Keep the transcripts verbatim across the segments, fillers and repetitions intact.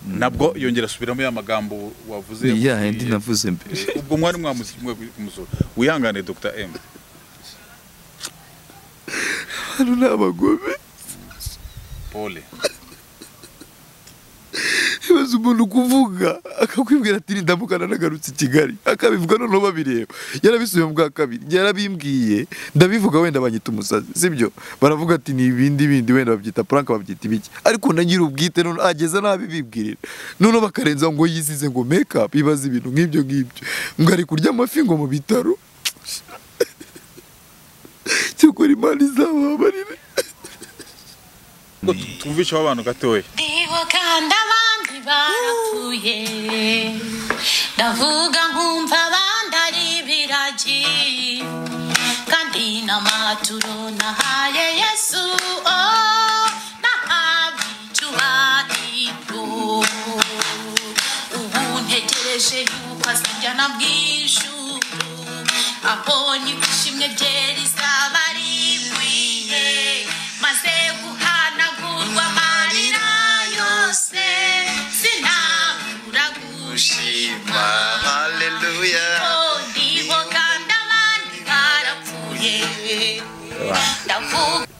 nabwo yongera subiramo ya magambo wavuze ya ndi navuze mbere ubwo mwari mwamusimwe kumusoro wihangane Doctor M hano nabagome pole ibaze umuntu kuvuga akakwibwira ati ndamukana nagarutse Kigali akabivuga none babireba yarabisubiye mu bwa kabiri yarabimbwiye ndabivuga wenda banyita umusazi sibyo baravuga ati ni ibindi bindi wenda babyita prank babyita ibiki ariko nagira ubwite none ageza nabi bibwirira none bakarenza ngo yisize ngo make up ibaze ibintu nk'ibyo ngibyo ngo ari kurya amafi ngo mu bitaro cyo kuri Imana izababarire tumvisha abantu gatoya barapfuye ndavuga nkumva bandari biraji kandi namaturo nahaye Yesu oh nahabicyubahiro ubu ntegereje yuko asijyana bw'ijuru aho ni gushimwe byerizaba rikwiye maze guhanagurwa amarira yose hallelujah oh divo kanda mani barapfuye ndavuga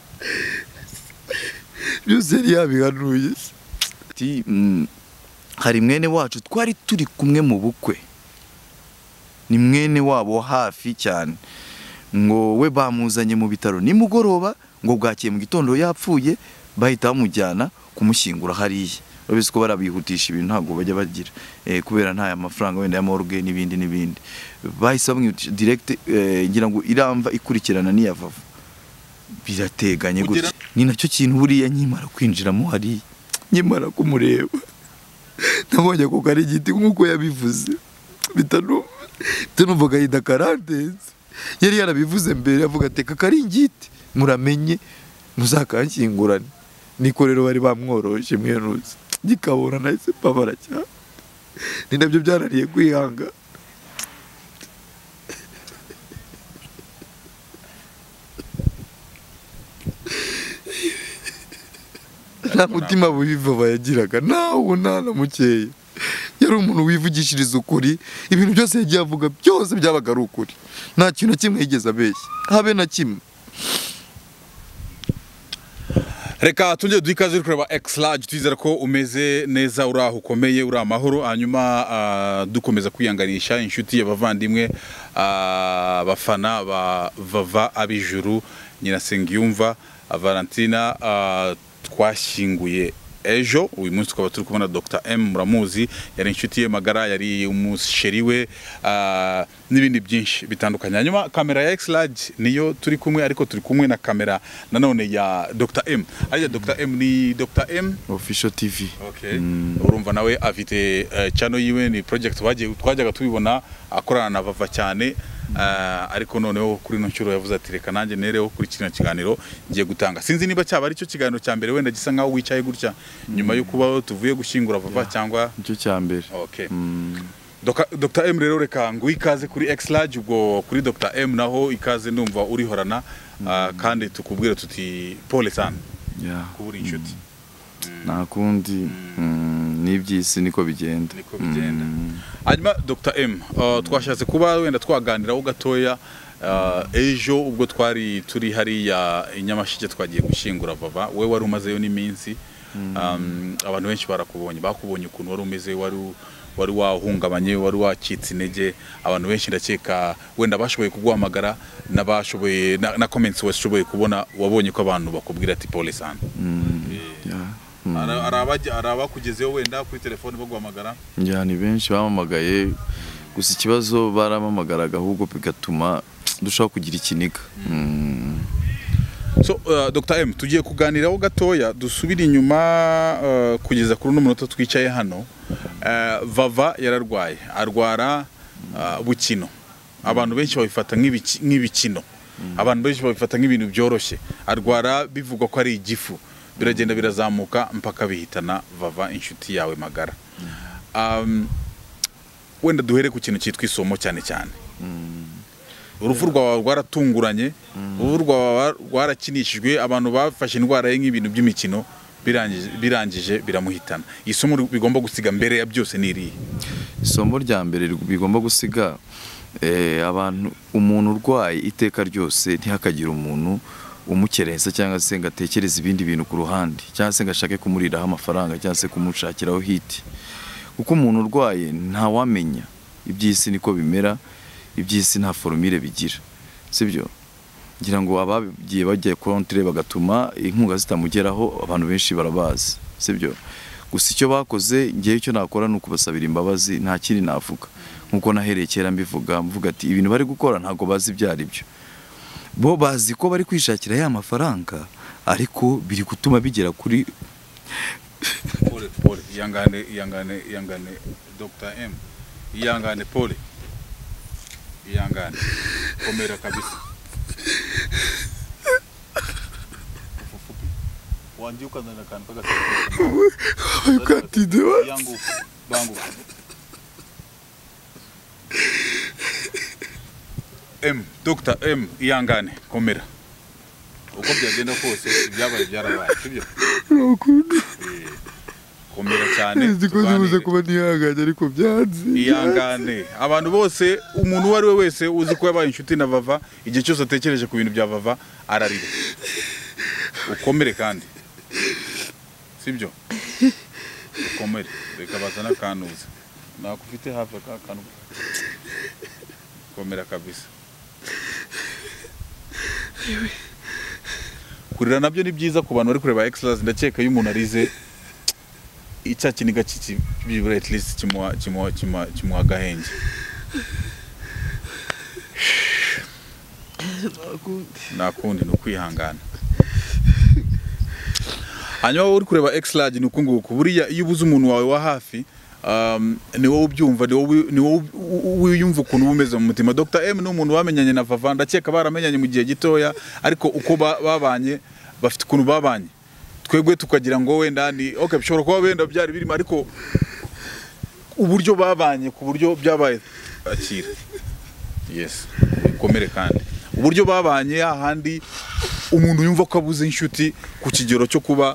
byose yabihanuye ati hari mwene wacu twari turi kumwe mu bukwe ni mwene wabo hafi cyane ngo we bamuzanye mu bitaro ni mugoroba ngo bwakiye mu gitondo yapfuye bahita bamujyana kumushyingura hariya babise ko barabihutisha ibintu ntago bajya bagira eh kubera nta amafaranga wenda ya morgue n'ibindi n'ibindi bahise bamwihutisha direct ngira ngo iramva ikurikirana ni yavava birateganye gute ni nacyo kintu buriya nyimara kwinjiramo hari nyimara kumureba nabonye ko kari giti nkuko yabivuze bitanu tunumvaga yida karantezi yari yarabivuze mbere avuga ati kakaringiti muramenye muzakanshyingurane niko rero bari bamworoshe mweruze gikabona nahise babara cyane ni nabyo byanariye kwihanga nta mutima bubiva yagiraga nawo nana mukeye yari umuntu wivugishiriza ukuri ibintu byose yagiye avuga byose byabaga ari ukuri nta kintu kimwe yigeze abeshya habe na kimwe reka tujye duhikaze uri kureba X-Large twizera ko umeze neza uraho ukomeye uri amahoro hanyuma dukomeza kwiyanganisha inshuti y'abavandimwe abafana ba Vava abijuru nyina Sengiyumva Valentina twashyinguye ejo uyu munsi twaba turi kubona Doctor M muramuzi yari inshuti ye magara yari umusheri we n'ibindi byinshi bitandukanye hanyuma kamera ya X-Large niyo turi kumwe ariko turi kumwe na kamera nanone ya Doctor M ariya Doctor M ni Doctor M Official T V okay urumva nawe afite channel yiwe ni project bagiye twajyaga tubibona akorana na Vava cyane ariko noneho kuri no ncuro yavuze ati reka nanjye nereho kuri kino kiganiro ngiye gutanga sinzi niba cyaba ari cyo kiganiro cya mbere wenda gisa nkaho wicaye gutya nyuma yo kuba tuvuye gushyingura Vava cyangwa icyo cya mbere okay Doctor M rero reka ngo ikaze kuri X-Large ubwo kuri Doctor M naho ikaze ndumva urihorana kandi tukubwira tuti pole sana kubura inshuti nta kundi n'ibyisi niko bigenda niko bigenda hanyuma Doctor M twashatse kuba wenda twaganiraho gatoya ejo ubwo twari turi hariya inyamashike twagiye gushyingura Vava we wari umazeyo n'iminsi abantu benshi barakubonye bakubonye ukuntu wari umeze wari wari wahungabanye wari wacitse intege abantu benshi ndakeka wenda bashoboye kuguhamagara nabashoboye na comments washoboye kubona wabonye ko abantu bakubwira ati pole sana arabaje arabakugezeho wenda kuri telefone baguhamagara njya ni benshi bamamagaye gusa ikibazo baramamagaraga ahubwo bigatuma dushaka kugira ikiniga so uh, Doctor M tugiye kuganiraho gatoya dusubira inyuma uh, kugeza kuri no munota twicaye hano uh, Vava yararwaye arwara uh, bukino abantu benshi babifata nk'ibikino abantu benshi babifata nk'ibintu byoroshye arwara bivugwa ko ari igifu biragenda birazamuka mpaka bihitana Vava inshuti yawe magara um, wenda duhere ku kintu cyitwa isomo cyane cyane urufu rwawe rwaratunguranye urufu rwawe rwarakinishijwe abantu bafashe indwara ye nk'ibintu by'imikino birangije birangije biramuhitana. Isomo bigomba gusiga mbere ya byose niriye. Isomo rya mbere bigomba gusiga eh abantu umuntu urwaye iteka ryose ntihakagira umuntu umukerensa cyangwa se ngatekereza ibindi bintu ku ruhande cyangwa se ngashake kumuriraho amafaranga cyangwa se kumushakiraho hiti. Kuko umuntu urwaye nta wamenya iby'isi niko bimera, iby'isi nta formule bigira. Sibyo? Ngira ngo abagiye bagiye kontre bagatuma inkunga zitamugeraho abantu benshi barabazi. Sibyo? Gusa icyo bakoze ngiye icyo nakora nuko basabira imbabazi nta kindi navuga. Nkuko nahereye kera mbivuga mvuga ati ibintu bari gukora ntago bazi byari byo. Bo bazi ko bari kwishakira ya mafaranga ariko biri gutuma bigera kuri pole pole yangane yangane yangane Doctor M yangane pole yangane komera kabisa wandi ukazana kan paka ukatide yangu bangu M Doctor M yangane komera uko byagenda kose byabaye byarabaye sibyo komera cyane zikoze kuba nihanganye ariko byanze yangane abantu bose umuntu uwo ari we wese uzi ko yabaye inshuti na Vava igihe cyose atekereje ku bintu bya Vava ararira ukomere kandi sibyo ukomere reka bazana kanuza nakufite hafi akanu komera kabisa kurira nabyo ni byiza ku bantu bari kureba Extras ndakeka iyo umuntu arize icya kiniga kiki bibura at least kimwa kimwa kimwa kimwa gahenge nakundi no kwihangana hanyuma uri kureba Extras ni uko nguko buriya iyo ubuze umuntu wawe wa hafi um ni wowe ubyumva ni wowe ni wowe wiyumva ukuntu bumeze mu mutima. Doctor M ni umuntu bamenyanye na Vava ndakeka baramenyanye mu gihe gitoya ariko uko babanye bafite ukuntu babanye twegwe tukagira ngo wenda ni okay bishobora kuba wenda byari birimo ariko uburyo babanye ku buryo byabaye akira yes komere kandi uburyo babanye ahandi umuntu yumva ko abuze inshuti ku kigero cyo kuba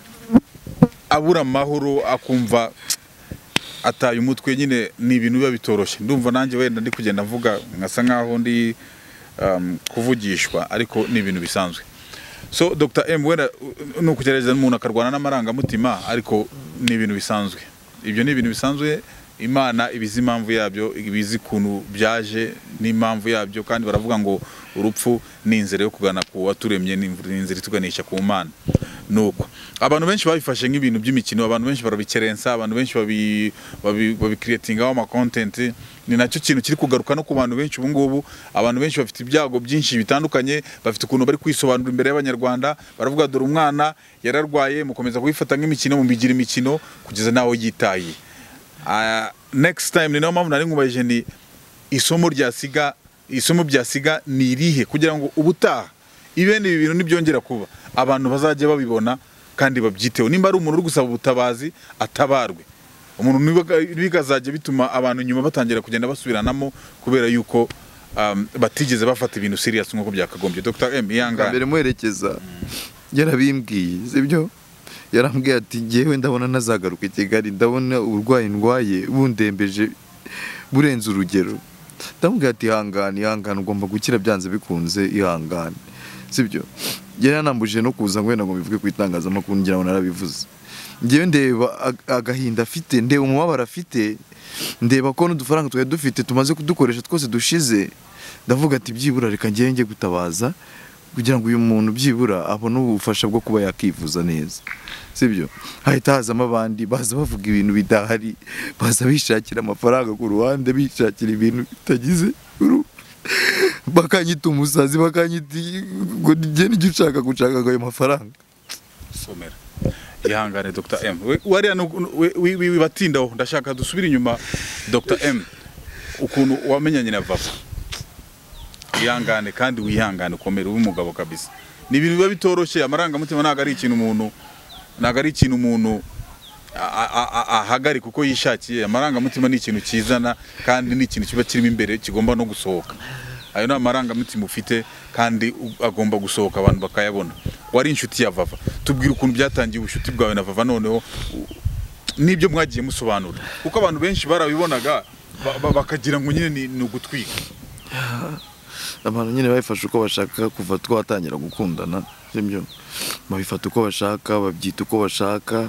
abura amahoro akumva ataye umutwe nyine ni ibintu biba bitoroshe. Ndumva nanjye wenda ndi kugenda mvuga nkasa nkaho ndi um, kuvugishwa ariko ni ibintu bisanzwe. So Doctor M wenda no kugereza umuntu akarwana n'amaranga mutima ariko ni ibintu bisanzwe. Ibyo ni ibintu bisanzwe Imana ibizi impamvu yabyo ibizi kuntu byaje n'impamvu yabyo kandi baravuga ngo urupfu ni inzira yo kugana ku waturemye ni inzira ituganisha ku Mana. Nuko abantu benshi babifashe nk'ibintu by'imikino abantu benshi barabikerensa abantu benshi babi babi creatinga ama content ni nacyo kintu kiri kugaruka no ku bantu benshi ubu ngubu abantu benshi bafite ibyago byinshi bitandukanye bafite ukuntu bari kwisobanura imbere y'abanyarwanda baravuga dore umwana yararwaye mukomeza kubifata nk'imikino mu bigira imikino kugeza nawe yitaye. Uh, next time ni no mpamvu nari ngubaje ni isomo ryasiga isomo byasiga ni irihe kugira ngo ubutaha ibene ibi bintu nibyongera kuba abantu bazaje babibona kandi babyiteho nimba ari umuntu uri gusaba ubutabazi atabarwe umuntu nibigazaje bituma abantu nyuma batangira kugenda basubiranamo kubera yuko um, batigeze bafata ibintu serious nko byakagombye. Doctor M yanga mbere muherekeza yarabimbwiye sibyo yarambwiye ati ngewe ndabona nazagaruka Kigali ndabona urwaye ndwaye bundembeje burenze urugero ndamubwiye ati ihangane ihangane ugomba gukira byanze bikunze ihangane sibyo yaranambuje no kuza ngo wenda ngo bivuge ku itangazamakuru ngira ngo narabivuze ngewe ndeba agahinda afite ndeba umubabaro afite ndeba ko n'udufaranga twaye dufite tumaze kudukoresha twose dushize ndavuga ati byibura reka ngiye nge gutabaza kugira ngo uyu muntu byibura abone ubufasha bwo kuba yakivuza neza sibyo hahita hazamo abandi baza bavuga ibintu bidahari baza bishakira amafaranga ku ruhande bishakira ibintu bitagize bakanyita umusazi bakanyita ngo ngiye n'icyo ushaka gushaka ayo mafaranga somera ihangane Doctor M wariya wibatindaho ndashaka dusubira inyuma Doctor M ukuntu wamenyanye na Vava ihangane kandi wihangane ukomere ube umugabo kabisa ni ibintu biba bitoroshye amaranga mutima naga ari ikintu umuntu naga ari ikintu umuntu ahagari kuko yishakiye amaranga mutima ni ikintu kizana kandi ni ikintu kiba kirimo imbere kigomba no gusohoka ayo na amaranga mutima ufite kandi agomba gusohoka abantu bakayabona wari inshuti ya Vava, tubwira ukuntu byatangiye ubushuti bwawe na Vava, noneho nibyo mwagiye musobanura kuko abantu benshi barabibonaga bakagira ngo nyine ni ugutwika. Abantu nyine bayifashe uko bashaka kuva twatangira gukundana, sibyo babifata uko bashaka, babyita uko bashaka,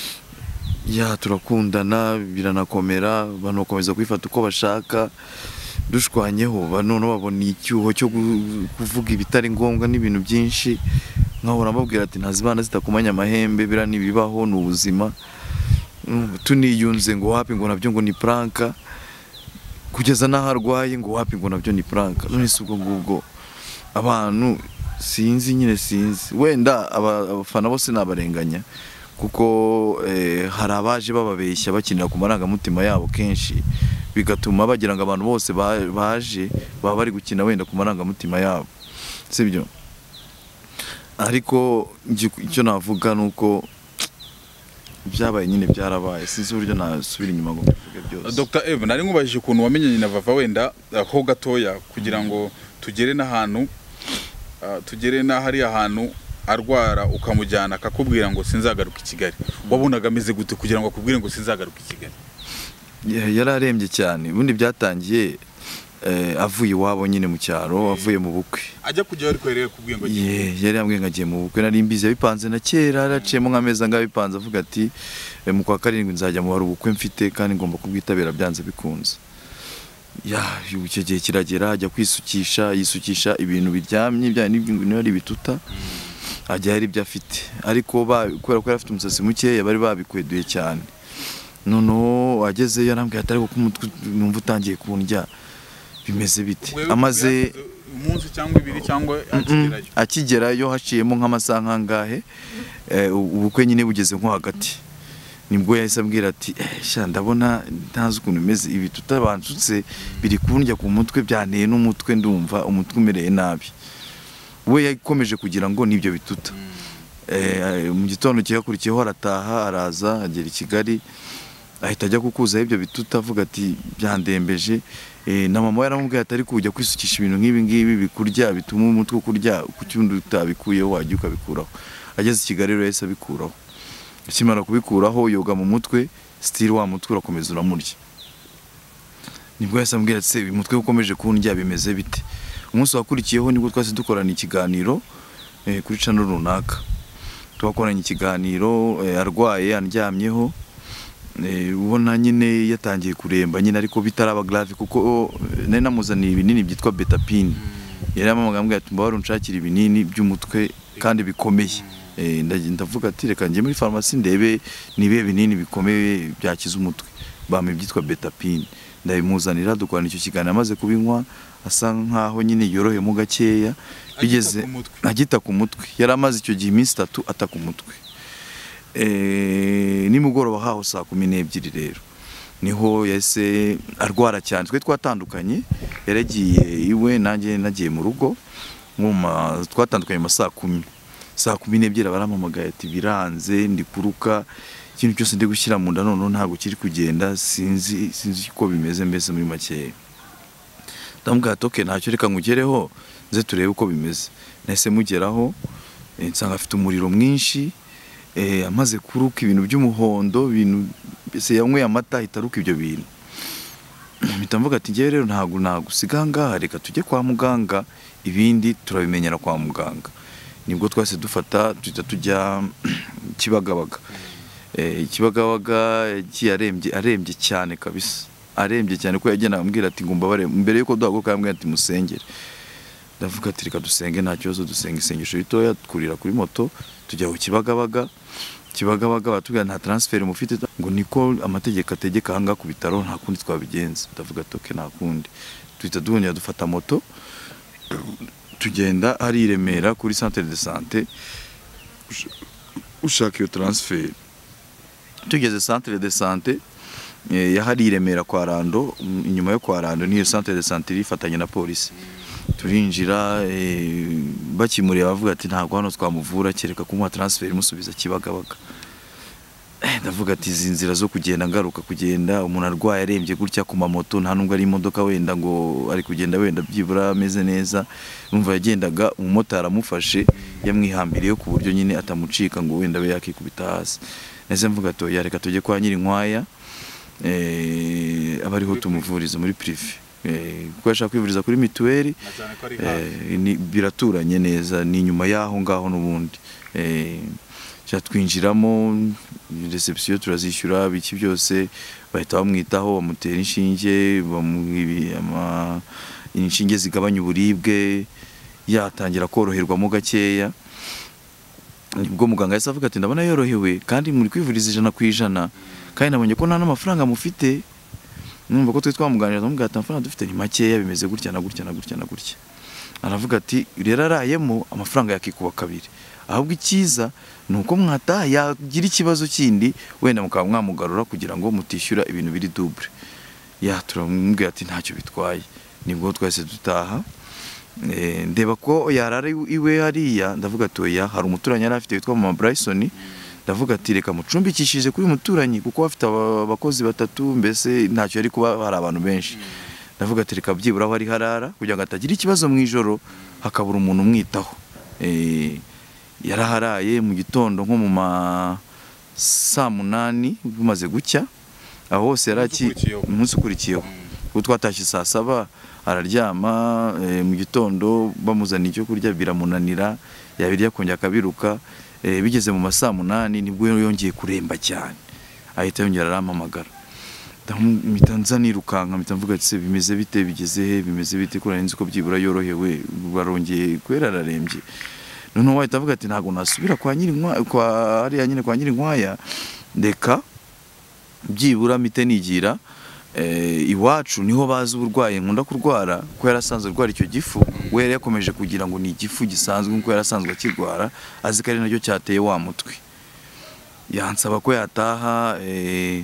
ya turakundana biranakomera, abantu bakomeza kwifata uko bashaka, dushwanyeho banone babona icyuho cyo kuvuga ibitari ngombwa n'ibintu byinshi, nkahora mbabwira ati ntazibana zitakumanya amahembe, bira nibibaho n'ubuzima, tuniyunze ngo wapi ngo nabyo ngo ni pranka, kugeza naho arwaye ngo wapi ngo nabyo ni pranka. None si ubwo ngubwo abantu sinzi nyine sinzi, wenda abafana bose nabarenganya kuko eh, hari abaje bababeshya bakinira ku marangamutima yabo kenshi, bigatuma bagira ngo abantu bose baje baba bari gukina wenda ku marangamutima yabo, sibyo. Ariko icyo navuga nuko byabaye nyine byarabaye, sinzi uburyo nasubira inyuma ngo mvuge byose. Doctor Eve, nari nkubajije ukuntu wamenyanye na Vava wenda ho gatoya kugira ngo tugere n'ahantu uh, tugere na hari ahantu arwara ukamujyana akakubwira ngo sinzagaruka i Kigali. Wabonaga ameze gute kugira ngo akubwire ngo sinzagaruka i Kigali? Yararembye cyane, ubundi byatangiye eh, avuye iwabo nyine mu cyaro, avuye mu bukwe. Ajya kujya ari kwereye kubwiye ngo ye yari yambwiye ngo agiye mu bukwe, nari mbize bipanze na kera, araciyemo nk'ameza nga bipanze, avuga ati mu kwa karindwi nzajya mu bari ubukwe mfite kandi ngomba kubwitabira byanze bikunze. Ya icyo gihe kiragera, ajya kwisukisha, yisukisha ibintu biryamye bya n'ibintu ari bituta, ajya yari ibyo afite, ariko kubera ko afite umusatsi muke bari babikweduye cyane. Noneho agezeyo arambwira ati ariko kumutwe numva utangiye kundya, bimeze bite? Amaze umunsi cyangwa ibiri cyangwa akigerayo akigerayo haciyemo nk'amasaha nkangahe, ubukwe nyine bugeze nko hagati, nibwo yahise ambwira ati sha ndabona ntazi ukuntu bimeze, ibi tutabanshutse biri kundya ku mutwe, byanteye n'umutwe, ndumva umutwe umereye nabi. We yakomeje kugira ngo nibyo bituta. Mu gitondo cyakurikiyeho arataha, araza agera i Kigali, ahita ajya kukuza ibyo bituta, avuga ati byandembeje. Na mama we yaramubwiye ati ariko ujya kwisukisha ibintu nk'ibi ngibi bikurya, bituma umutwe kurya, ku cyundi utabikuyeho wajya ukabikuraho. Ageze i Kigali rero yahise abikuraho, akimara kubikuraho yoga mu mutwe, still wa mutwe urakomeza uramurya. Nibwo yahise ambwira ati uyu mutwe ukomeje kundya bimeze bite? Umunsi wakurikiyeho nibwo twase dukorana ikiganiro kuri channel runaka, twakoranye ikiganiro arwaye andyamyeho, ubona nyine yatangiye kuremba nyine, ariko bitaraba grave kuko nari namuzaniye ibinini byitwa betapine. Yari amamagambwe ati mbawari unshakira ibinini by'umutwe kandi bikomeye. Ndavuga ati reka njye muri pharmacy ndebe nibe binini bikomeye byakiza umutwe, bame byitwa betapine. Ndabimuzanira, dukorana icyo kiganiro, amaze kubinywa asa nkaho nyine yorohe mu gakeya, bigeze agita ku mutwe. Yari amaze icyo gihe iminsi itatu ataka umutwe. Eh nimugoroba haho saa kumi n'ebyiri rero niho yase arwara cyane. Twe twatandukanye, yaragiye iwe nanjye nagiye mu rugo, nkuma twatandukanye mu saa kumi. Saa kumi n'ebyiri barampamagaye ati biranze, ndi kuruka, ikintu cyose ndi gushyira mu nda none ntabwo kiri kugenda, sinzi sinzi uko bimeze mbese muri make. Ndamubwira ati okay ntacyo, reka ngugereho nze turebe uko bimeze. Nahise mugeraho, nsanga afite umuriro mwinshi, eh amaze kuruka ibintu by'umuhondo, ibintu bese yanyweye amata itaruka ibyo bintu. Mpita mvuga ati ngiye rero ntago nagusiga ngaha, reka tujye kwa muganga, ibindi turabimenyera kwa muganga. Nibwo twase dufata tujya tujya Kibagabaga. Eh Kibagabaga kiyarembye, arembye cyane kabisa, arembye cyane ko yagenda ambwira ati ngumba bare mbere yuko duhaguruka yambwira ati musengere. Ndavuga ati reka dusenge, nta kibazo, dusenga isengesho ritoya, twurira kuri moto tujya ku Kibagabaga. Kibagabaga batubwira nta transfer mufite, ngo niko amategeko ategeka hanga ku bitaro, nta kundi twabigenza. Ndavuga ati okay nta kundi. Tuhita duhonyera dufata moto tugenda ari Remera kuri centre de santé ushaka iyo transfer. Tugeze centre de santé ya hari Remera kwa Rando, inyuma yo kwa Rando niyo centre de santé ifatanye na polisi. Turinjira bakimuriye bavuga ati ntago hano twamuvura, kereka kumuha transfer musubiza Kibagabaga. ndavuga ati izi nzira zo kugenda ngaruka kugenda umuntu arwaye arembye gutya ku mamoto nta nubwo ari imodoka wenda ngo ari kugenda wenda byibura ameze neza, umva yagendaga umumotari amufashe yamwihambiriye ku buryo nyine atamucika ngo wenda be yakikubita hasi. Nese mvuga to yareka tujye kwa Nyirinkwaya eh abariho tumuvuriza muri privé eh kuko ashaka kwivuriza kuri mituweli eh ni biraturanye neza ni nyuma yaho ngaho nubundi eh twinjiramo reception turazishyura biki byose bahita bamwitaho bamutera inshinge bamuhibi ama inshinge zigabanya uburibwe yatangira koroherwamo gakeya. Ubwo muganga yasa avuga ati ndabona yorohewe kandi muri kwivuriza ijana ku ijana kandi nabonye ko nta n'amafaranga mufite. Numva ko twe twamuganira ndamubwira ati amafaranga dufite ni makeya bimeze gutya na gutya na gutya na gutya. Aravuga ati rero arayemo amafaranga yakikuba kabiri, ahubwo ikiza nuko mwata yagira ikibazo kindi wenda mukaba mwamugarura kugira ngo mutishyura ibintu biri double. Ya turamubwira ati ntacyo bitwaye. Nibwo twese dutaha eh ndeba ko yarara iwe hariya ndavuga ati oya hari umuturanyi yari afite witwa Mama Bryson, ndavuga ati reka mucumbikishije kuri muturanyi kuko afite abakozi batatu mbese ntacyo yari kuba hari abantu benshi. Ndavuga ati reka byibura aho ari harara kugira ngo atagira ikibazo mu ijoro hakabura umuntu umwitaho. Eh yaraharaye mu gitondo nko mu ma saa munani bumaze gucya aho hose yaraki umunsi ukurikiyeho kuko twatashye saa saba araryama e, mu gitondo bamuzana icyo kurya biramunanira yabirya kongera akabiruka e, bigeze mu masaa munani nibwo yongeye kuremba cyane ahita yongera arampamagara ndamita nzanirukanka mpita mvuga ati se bimeze bite bigeze he bimeze bite kuri nzi ko byibura yorohewe barongeye kwera ararembye. Noneho wahita avuga ati ntago nasubira kwa Nyirinkwaya kwa ari nyine kwa Nyirinkwaya ndeka byibura mite nigira eh iwacu niho bazi uburwaye nkunda kurwara ko yarasanzwe urwara icyo gifu we yari yakomeje kugira ngo ni igifu gisanzwe nko yarasanzwe akirwara azi ko ari nacyo cyateye wa mutwe. Yansaba ko yataha eh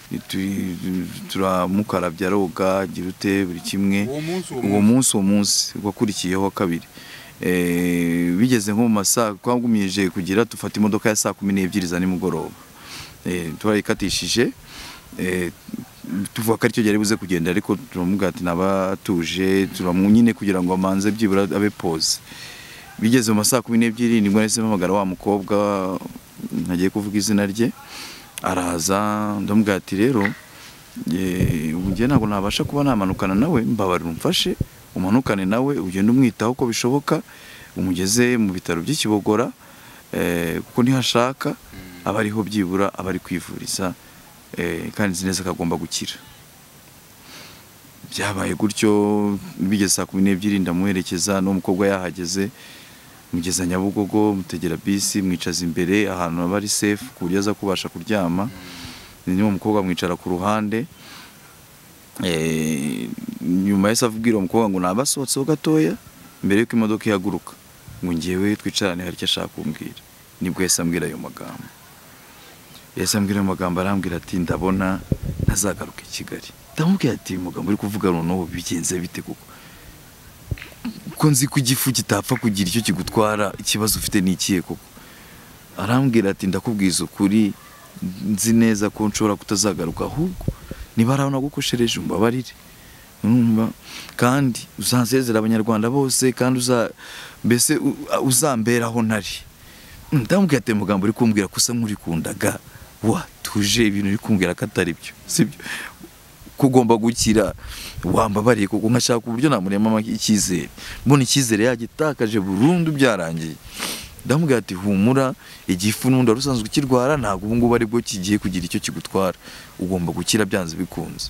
turamukarabya roga girute buri kimwe uwo munsi uwo munsi wakurikiyeho kabiri. Eh bigeze nko mu masaa twagumije kugira tufata imodoka ya saa kumi n'ebyiri za nimugoroba eh turayikatishije eh tuvuga ko ari cyo yari buze kugenda ariko turamubwira ati nabatuje turamunyine kugira ngo amanze byibura abe pause. Bigeze mu masaa kumi n'ebyiri nibwo nahise mpamagara wa mukobwa ntagiye kuvuga izina rye araza ndamubwira ati rero eh ugiye ntabwo nabasha kuba namanukana nawe mbabarira umfashe umanukane nawe ugenda umwitaho uko bishoboka umugeze mu bitaro by'Ikibogora eh kuko ntihashaka abariho byibura abari kwivuriza eh kandi zineza kagomba gukira. Byabaye gutyo bigeze saa kumi n'ebyiri ndamuherekeza no mukobwa yahageze mugeza Nyabugogo mutegera bisi mwicaza imbere ahantu abari safe kuburyo aza kubasha kuryama. Niyo mukobwa mwicara ku ruhande eh nyuma yese avubwira umukobwa ngo nabasohotseho gatoya mbere yuko imodoka ihaguruka ngo ngiyewe twicarane hari icyo ashaka kumbwira. Nibwo yese ambwira ayo magambo yese ambwira ayo magambo arambwira ati ndabona ntazagaruka i Kigali. Ndamubwira ati mugabo uri kuvuga noneho bigenze bite kuko ko nzi ku gifu kitapfa kugira icyo kigutwara ikibazo ufite n'ikiye koko. Arambwira ati ndakubwiza ukuri nzi neza ko nshobora kutazagaruka ahubwo niba arabona gukoshereje umbabarire numva kandi uzansezera abanyarwanda bose kandi uza mbese uzamberaho ntari. Ndamubwira ati mugambo uri kumbwira kusa nk'uri kundaga wa tuje ibintu uri kumbwira katari byo sibyo kugomba gukira wambabariye kuko nkashaka uburyo namurema icyizere mbona icyizere yagitakaje burundu byarangiye. Ndamubwira ati humura igifu n'undi rusanzwe ukirwara ntabwo ubu ngubu ari bwo kigiye kugira icyo kigutwara ugomba gukira byanze bikunze.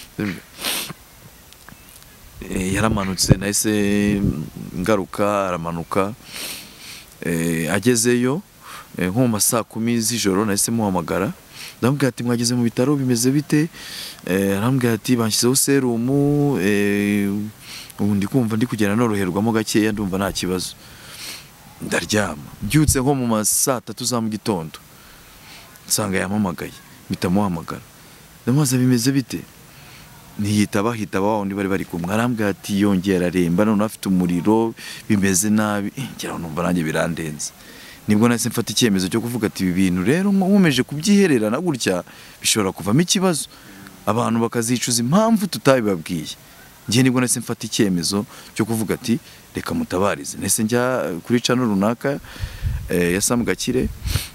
Eh yaramanutse nahise ngaruka aramanuka eh agezeyo nko mu masaa kumi z'ijoro nahise muhamagara ndamubwira ati mwageze mu bitaro bimeze bite eh arambwira ati banshyizeho serumu eh ubundi kumva ndi kugenda noroherwamo gakeya ndumva nta kibazo. Ndaryama byutse nko mu masaa tatu za mu gitondo nsanga yamamagaye mpita muhamagara ndamubaza bimeze bite ntiyitaba hitaba wa wundi bari bari kumwe. Arambwira ati yongera aremba none afite umuriro bimeze nabi ngira numva nanjye birandenze nibwo nahise mfata icyemezo cyo kuvuga ati ibi bintu rero nkomeje kubyihererana gutya bishobora kuvamo ikibazo abantu bakazicuza impamvu tutabibabwiye. Njye nibwo nahise mfata icyemezo cyo kuvuga ati reka mutabarize. Nese njya kuri channel runaka eh, ya Sam Gakire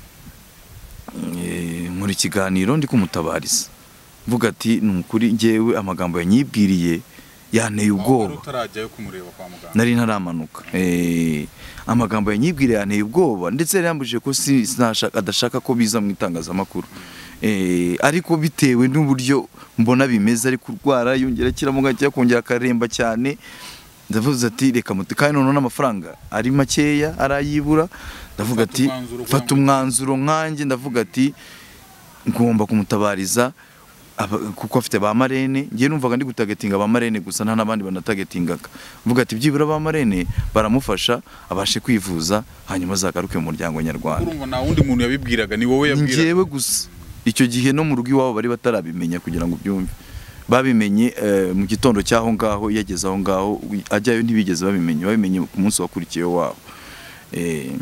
eh, muri kiganiro ndi kumutabariza mvuga ati nukuri njyewe amagambo yanyibwiriye yanteye ubwoba. Utarajyayo kumureba kwa muganga. Nari ntaramanuka. Eh, amagambo yanyibwiriye yanteye ubwoba ndetse yarambujije ko sinashaka adashaka ko biza mu itangazamakuru. Eh, ariko bitewe n'uburyo mbona bimeze ari kurwara yongera kiramo gake kongera akaremba cyane ndavuze ati reka muti kandi none n'amafaranga ari makeya arayibura ndavuga ati fata umwanzuro nkanjye ndavuga ati ngomba kumutabariza kuko afite ba marene ngiye numvaga ndi gutagetinga ba marene gusa nta nabandi banatagetingaga mvuga ati byibura ba marene baramufasha abashe kwivuza hanyuma zagaruke mu muryango nyarwanda. Urumva na wundi muntu yabibwiraga ni wowe yabwiraga? Ngewe gusa icyo gihe no mu rugo iwabo bari batarabimenya kugira ngo byumve babimenye uh, mu gitondo cyaho ngaho yageze aho ngaho ajyayo ntibigeze babimenye babimenye ku munsi wakurikiye wabo. Eh,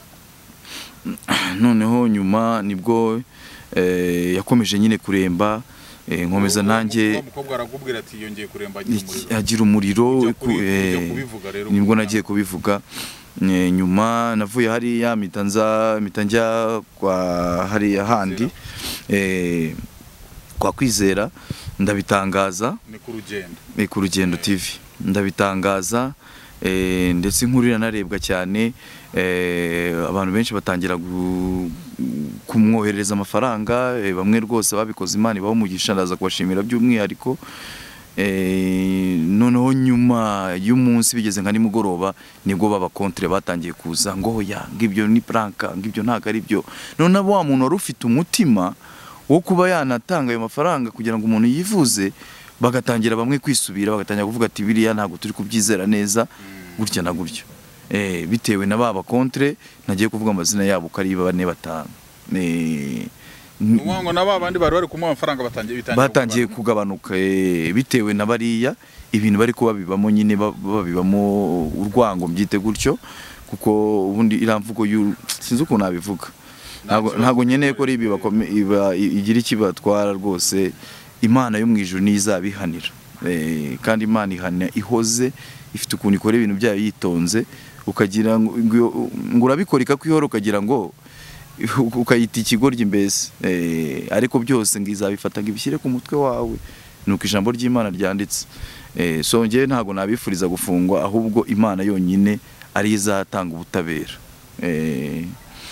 noneho nyuma nibwo eh, yakomeje nyine kuremba eh, nkomeza nanjye umukobwa aragubwira ati yongeye kuremba agira umuriro nibwo nagiye kubivuga. E, nyuma navuye hari ya mitanza mitanja kwa hari handi eh kwa Kwizera ndabitangaza ni ku rugendo ni ku rugendo T V ndabitangaza eh ndetse inkurira narebwa cyane eh abantu benshi batangira kumwohereza amafaranga eh, bamwe rwose babikoze Imana ibaho umugisha ndaza kubashimira by'umwihariko. Eh, noneho nyuma y'umunsi bigeze nka nimugoroba nibwo baba kontre batangiye kuza ngo ya ngibyo ni pranka ngibyo ntago ari byo. None abo wa muntu wari ufite umutima wo kuba yanatanga ayo mafaranga kugira ngo umuntu yivuze bagatangira bamwe kwisubira bagatangira kuvuga ati biriya ntago turi kubyizera neza gutya na gutyo. Eh, bitewe na baba kontre nagiye kuvuga amazina yabo kari bane batanu. Eh, Nuwango na babandi bari bari kumuha amafaranga batangiye bitangiye batangiye kugabanuka e, bitewe na bariya ibintu bari kuba bibamo nyine babibamo urwango mbyite gutyo kuko ubundi iramvugo sinzi uko nabivuga ntago ntago nyeneye ko ribi iba igira ikibatwara rwose. Imana yo mu ijuru nizabihanira e, kandi Imana ihana ihoze ifite ukuntu ikora ibintu byayo yitonze ukagira ngo urabikorika kwihoro ukagira ngo ukayita ikigoryi mbese eh, ariko byose ngizabifata ngibishyire ku mutwe wawe nuko ijambo ry'Imana ryanditse. Eh, so ngiye ntago nabifuriza gufungwa ahubwo Imana yonyine ari izatanga ubutabera. Eh,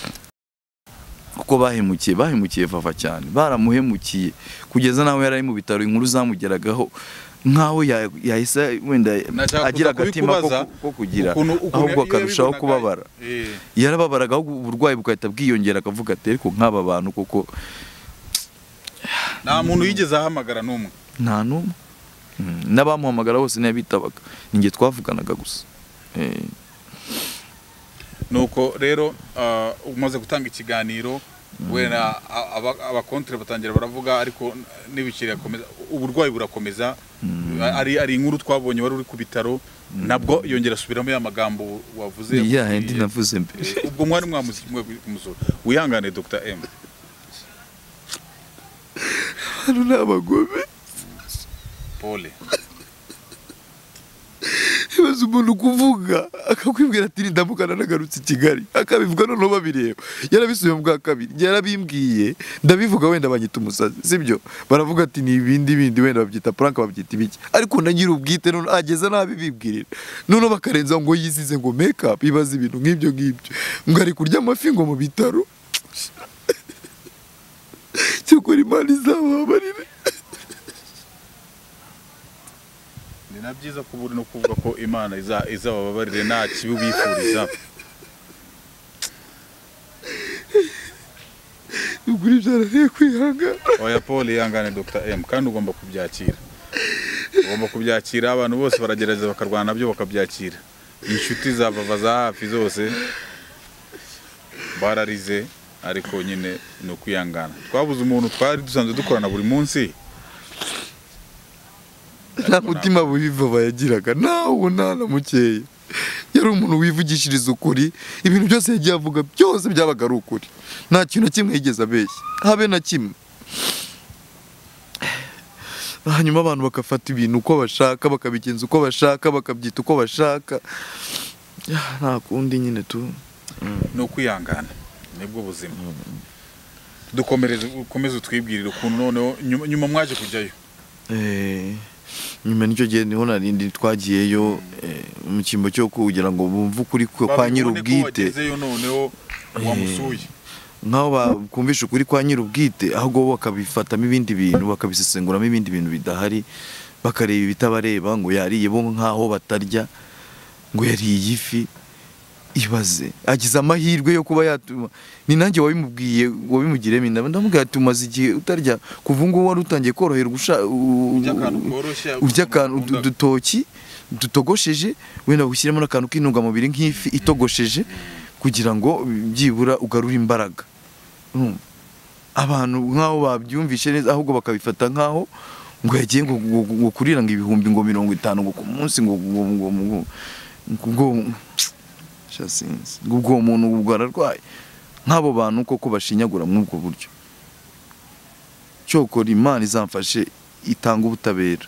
kuko bahemukiye bahemukiye Vava cyane baramuhemukiye kugeza nawe yari mu bitaro inkuru zamugeragaho nkaho yahise wenda agira agatima ko kugira ahubwo akarushaho kubabara. Yarababaraga uburwayi bukahita bwiyongera akavuga ati ariko nk'aba bantu koko nta muntu yigeze ahamagara n'umwe nta n'umwe n'abamuhamagara bose ntiyabitabaga ninjye twavuganaga gusa. Nuko rero umaze gutanga ikiganiro wena abakontre batangira baravuga ariko n'ibiciri yakomeza uburwayi burakomeza ari ari inkuru twabonye wari uri ku bitaro nabwo yongera asubiramo ya magambo wavuze ya ndi navuze mbere ubwo mwari mwamuzimwe kumusura wihangane Doctor M hano nabagome Pole Ibaze umuntu kuvuga akakwibwira ati ndamukana nagarutse Kigali akabivuga none babireba yarabisuye mu bwa kabiri yarabimbwiye ndabivuga wenda banyita umusazi sibyo baravuga ati ni ibindi bindi wenda babyita prank babyita ibiki ariko nagira ubwite none ageza nabi bibwirira none bakarenza ngo yisize ngo make up ibaze ibintu nk'ibyo ngibyo ngo ari kurya amafi ngo mu bitaro cyo kuri Imana izababarire. na byiza kuburi no kuvuga ko Imana iza izababarire nta kibi bifuriza uguri byarariye kwihanga. Oya Paul yangane Doctor M kandi ugomba kubyakira ugomba kubyakira abantu bose baragereza bakarwana byo bakabyakira. Inshuti za Vava za hafi zose bararize ariko nyine no kwihangana twabuze umuntu twari dusanzwe dukorana buri munsi nta mutima bubi Vava yagiraga nawo nana mukeye yari umuntu wivugishiriza ukuri, ibintu byose yagiye avuga byose byabaga ari ukuri, nta kintu na kimwe yigeze abeshya habe na kimwe. Hanyuma abantu bakafata ibintu uko bashaka, bakabigenza uko bashaka, bakabyita uko bashaka, nta kundi nyine tu no kwihangana nibwo buzima. Dukomereze ukomeze utwibwirire ukuntu noneho nyuma mwaje kujyayo. Eh, nyuma nicyo gihe niho narindi twagiyeyo mu kimbo cyo kugira ngo bumve ukuri kwa nyir'ubwite. Noneho wamusuye nkaho bakumvisha ukuri kwa nyir'ubwite, ahubwo bakabifatamo ibindi bintu, bakabisesenguramo ibindi bintu bidahari, bakareba ibitabareba, ngo yariye bo nkaho batarya, ngo yariye ifi. Ibaze agize amahirwe yo kuba yatuma, ni nanjye wabimubwiye wabimugiremo inama, ndamubwira ati umaze igihe utarya, kuva ngo wari utangiye korohera gusha urya akantu udutoki dutogosheje, wenda gushyiramo n'akantu k'intungamubiri nk'ifi itogosheje, kugira ngo byibura ugarure imbaraga. Abantu nkaho babyumvishe neza, ahubwo bakabifata nkaho ngo yagiye ngo kurira ngo ibihumbi ngo mirongo itanu ngo ku munsi ngo ngo ngo shasinzi ubwo umuntu ubwo ararwaye. Nk'abo bantu koko bashinyagura muri ubwo buryo, cyokora Imana izamfashe itanga ubutabera.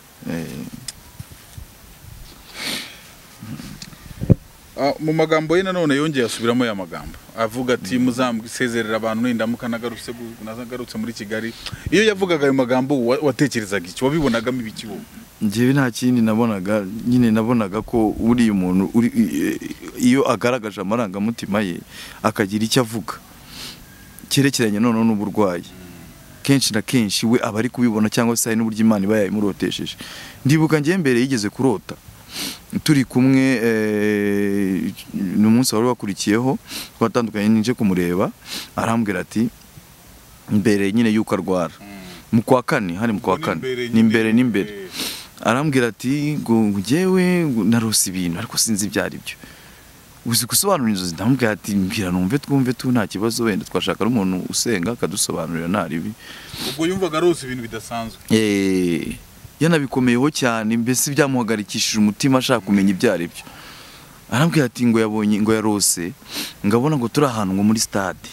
Mu magambo ye nanone yongeye asubiramo ya magambo avuga ati muzamwisezerera abantu nindamuka nagarutse nazagarutse muri Kigali. Iyo yavugaga ayo magambo watekerezaga iki, wabibonagamo ibiki wowe? Njyewe nta kindi nabonaga, nyine nabonaga ko uri umuntu iyo agaragaje amarangamutima ye akagira icyo avuga cyerekeranye noneho n'uburwayi, kenshi na kenshi we aba ari kubibona, cyangwa se hari n'uburyo Imana iba yayimurotesheje. Ndibuka njye mbere yigeze kurota turi kumwe, n'umunsi wari wakurikiyeho twatandukanye, ninje kumureba, arambwira ati mbere nyine yuko arwara mu kwa kane, hari mu kwa kane n'imbere n'imbere, arambwira ati ngo njyewe narose ibintu ariko sinzi ibyo ari byo, uzi gusobanura inzozi. Ndamubwira ati mbwira numve twumve tu nta kibazo, wenda twashaka n'umuntu usenga akadusobanurira naribi. Ubwo yumvaga arose ibintu bidasanzwe, eh yanabikomeyeho cyane, mbese byamuhagarikishije umutima ashaka kumenya ibyo ari byo. Arambwira ati ngo yabonye ngo yarose, ngabona ngo turi ahantu ngo muri stade,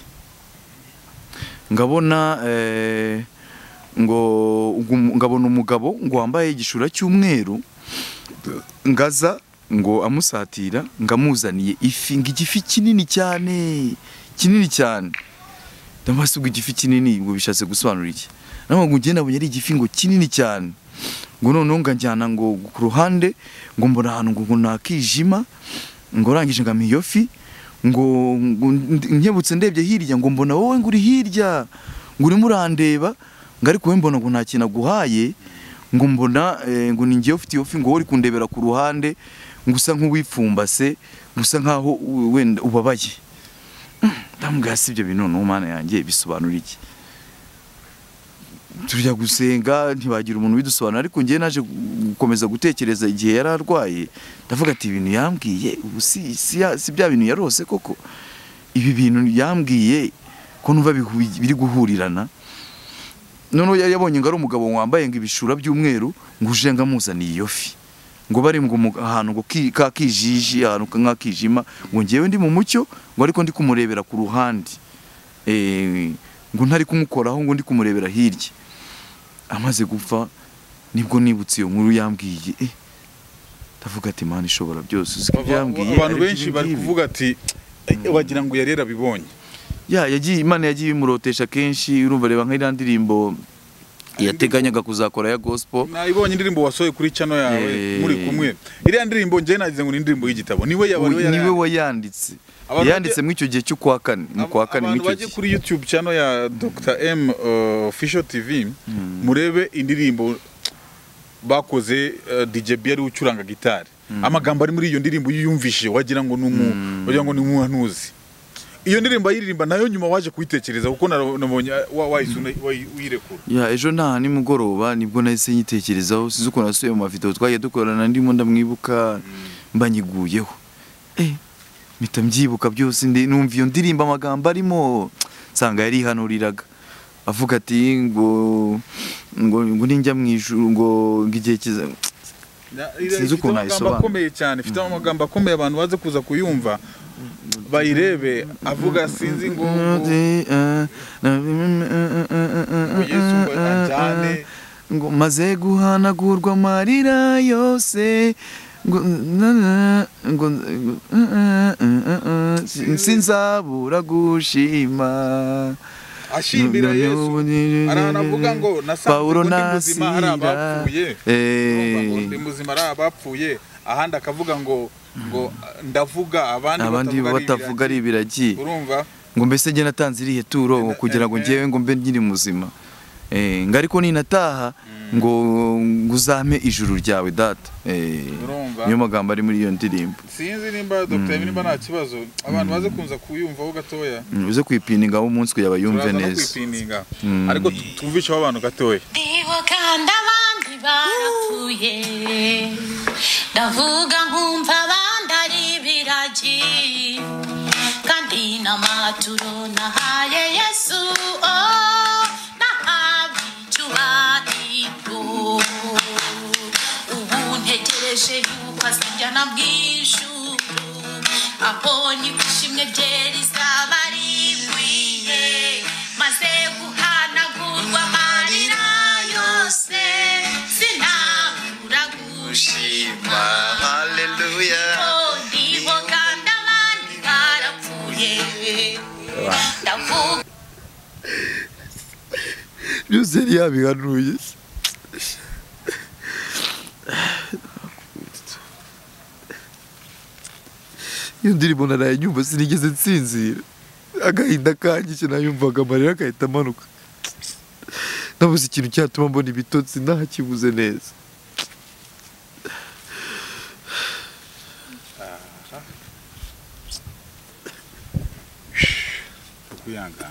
ngabona eh ngo ngabona umugabo ngo wambaye igishura cy'umweru, ngaza ngo amusatira, ngamuzaniye ifi, ngo igifi kinini cyane kinini cyane. Ndamase ngo igifi kinini ngo bishatse gusobanura iki? Namo ngo ngenda nabonye ari igifi ngo kinini cyane, ngo noneho nganjyana ngo ku ruhande, ngo mbona ahantu ngo nakijima, ngo rangije ngami iyo fi, ngo nkebutse ndebye hirya, ngo mbona wowe ngo uri hirya, ngo urimo urandeba, ngo ariko we mbona ngo nta kintu aguhaye, ngo mbona ngo ni ngiye ufite iyo fi, ngo uri kundebera ku ruhande, ngo usa nk'uwipfumbase, gusa nkaho wenda ubabaye. Ndamubwira si ibyo bintu no Mana yanjye bisobanura iki? Turya gusenga ntibagira umuntu bidusobanura, ariko ngiye naje gukomeza gutekereza igihe yari arwaye, ndavuga ati ibintu yambwiye ubu si si bya bintu yarose koko, ibi bintu yambwiye ko numva biri guhurirana. Noneho yabonye ngo ari umugabo wambaye ngo ibishura by'umweru, ngo uje ngamuzaniye iyo fi, ngo bari ngo ahantu ngo ka kijiji, ahantu nk'akijima, ngo ngewe ndi mu mucyo, ngo ariko ndi kumurebera ku ruhande, eh ngo ntari kumukoraho, ngo ndi kumurebera hirya. Amaze gupfa nibwo nibutse iyo nkuru yambwiye, eh ndavuga ati Imana ishobora byose. Yambwiye abantu benshi bari kuvuga ati wagira ngo yarera bibonye. Ya yagiye Imana yagiye imurotesha kenshi, urumva reba nk'iriya ndirimbo yateganyaga kuzakora ya gospel. Nayibonye indirimbo wasohoye kuri channel yawe muri kumwe. Iriya ndirimbo nje nagize ngo ni indirimbo y'igitabo. Niwe yabari niwe wayanditse. Yanditse mu icyo gihe cyo kwa kane, mu kwa kane mu cyo gihe. Kuri YouTube channel ya Doctor M uh, Official T V hmm. murebe indirimbo bakoze uh, D J B ari ucuranga gitari. Hmm. Amagambo ari muri iyo ndirimbo yiyumvishe wagira ngo numu hmm. wagira ngo ni umuhanuzi. Iyo ndirimbo yiririmba nayo nyuma waje kuyitekereza kuko nabonye wayisuna wirekura. Ya ejo nta ni mugoroba nibwo nahise nyitekerezaho, sizo uko nasuye mu video twagiye dukorana, ndimo ndamwibuka mbanyiguyeho. Eh mita mbyibuka byose, numva iyo ndirimba amagambo arimo nsanga yari hanuriraga, avuga ati ngo ngo ngo ninjya mu ijuru, ngo ngigiye kiza sinzi ukuntu ayisobanura akomeye cyane ifite amagambo akomeye abantu baze kuza kuyumva bayirebe avuga sinzi ngo Yesu ajyane ngo maze guhanagurwa amarira yose ngo ngo sinzabura gushima ashimira Yesu aranavuga ngo Paulo nasanze muzima ari abapfuye eh muzima ari abapfuye ahandi akavuga ngo ngo ndavuga abandi abandi batavuga ari ibiragi urumva ngo mbese nge natanze irihe turo kugira ngo ngewe ngo mbe nkiri muzima eh ngariko ninataha ngo nguzame ijuru ryawe data eh niyo magambo ari muri iyo ndirimbo sinzi nimba Dr Nimba nta kibazo abantu baze kunza kuyumva ho gatoya uze kwipininga wo munsi kuyaba yumve neza kwipininga ariko twumvisha abantu gatoya ndiho kandi abandi barapfuye ndavuga nkumva abandi ari ibiragi kandi n'amaturo nahaye Yesu oh nahabwa icyubahiro ubu ntegereje yuko azajyana bw'ijuru aho ni kwishimwe byeri zaba rikwiye maze guhanagurwa amarira yose sinabura gushima haleluya ndiho kandi abandi barapfuye ndavuga byose yabihanuye iyo ndirimbo narayumva sinigeze nsinzira agahinda kanjye nayumvaga amarira agahita amanuka nabuze ikintu cyatuma mbona ibitotsi ntakibuze neza kuyangana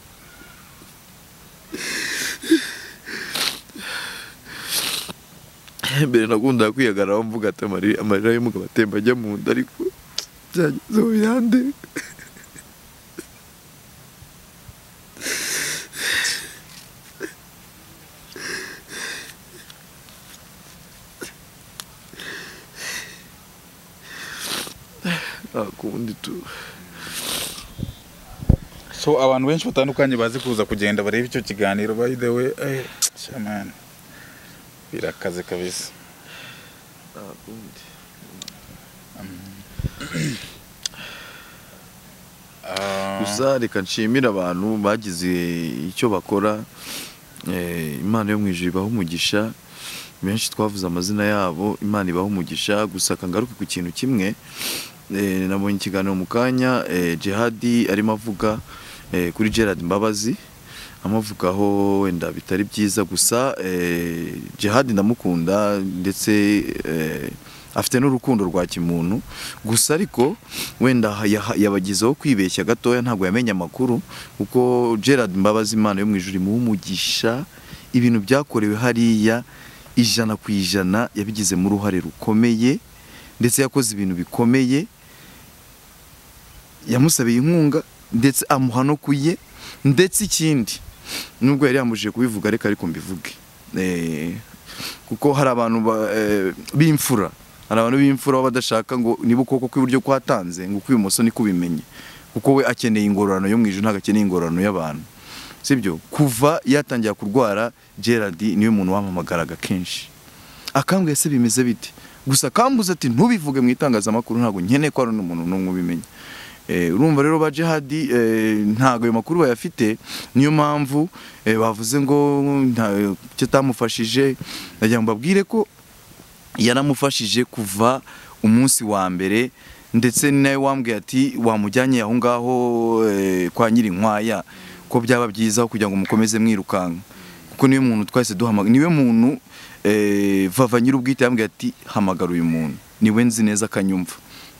mbere nakundaga kwihagararaho mvuga ati amarira y'umugabo atemba ajya mu nda ariko byageze aho birande akundi tu so abantu benshi batandukanye bazi kuza kugenda bareba icyo kiganiro by the way eh shaman birakaze kabisa akundi gusa reka nshimira abantu bagize icyo bakora Imana yo mu ijuru ibaha umugisha benshi twavuze amazina yabo Imana ibaha umugisha gusa kangaruke ku kintu kimwe nabonye ikiganiro mu kanya Jihadi arimo avuga kuri Gerard Mbabazi amuvugaho wenda bitari byiza gusa Jihadi ndamukunda ndetse afite n'urukundo rwa kimuntu gusa ariko wenda yabagizeho kwibeshya gatoya ntabwo yamenye amakuru kuko Gerard Mbabazi Imana yo mu ijuru imuha umugisha ibintu byakorewe hariya ijana ku ijana yabigizemo uruhare rukomeye ndetse yakoze ibintu bikomeye yamusabiye inkunga ndetse amuha no kuye ndetse ikindi nubwo yari yamujije kubivuga reka ariko mbivuge kuko hari abantu b'imfura hari abantu b'imfura badashaka ngo niba ukuboko kw'iburyo kwatanze ngo kw'ibumoso ni kubimenye kuko we akeneye ingororano yo mu ijuru ntabwo akeneye ingororano y'abantu sibyo kuva yatangira kurwara Gerard niwe muntu wampamagaraga kenshi akambwiye se bimeze bite gusa kambuze ati ntubivuge mu itangazamakuru ntabwo nkeneye ko ari umuntu n'umwe ubimenye urumva rero ba Jihadi ntago ayo makuru bayafite niyo mpamvu bavuze ngo cyo tamufashije ndagira ngo babwire ko yaramufashije kuva umunsi wa mbere ndetse nawe wambwiye ati wamujyanye aho ngaho kwa Nyirinkwaya ko byaba byiza kugira ngo mukomeze mwirukanka kuko niwe muntu twese duhamagara niwe muntu vava nyir'ubwite yambwiye ati hamagara uyu muntu niwe nzi neza akanyumva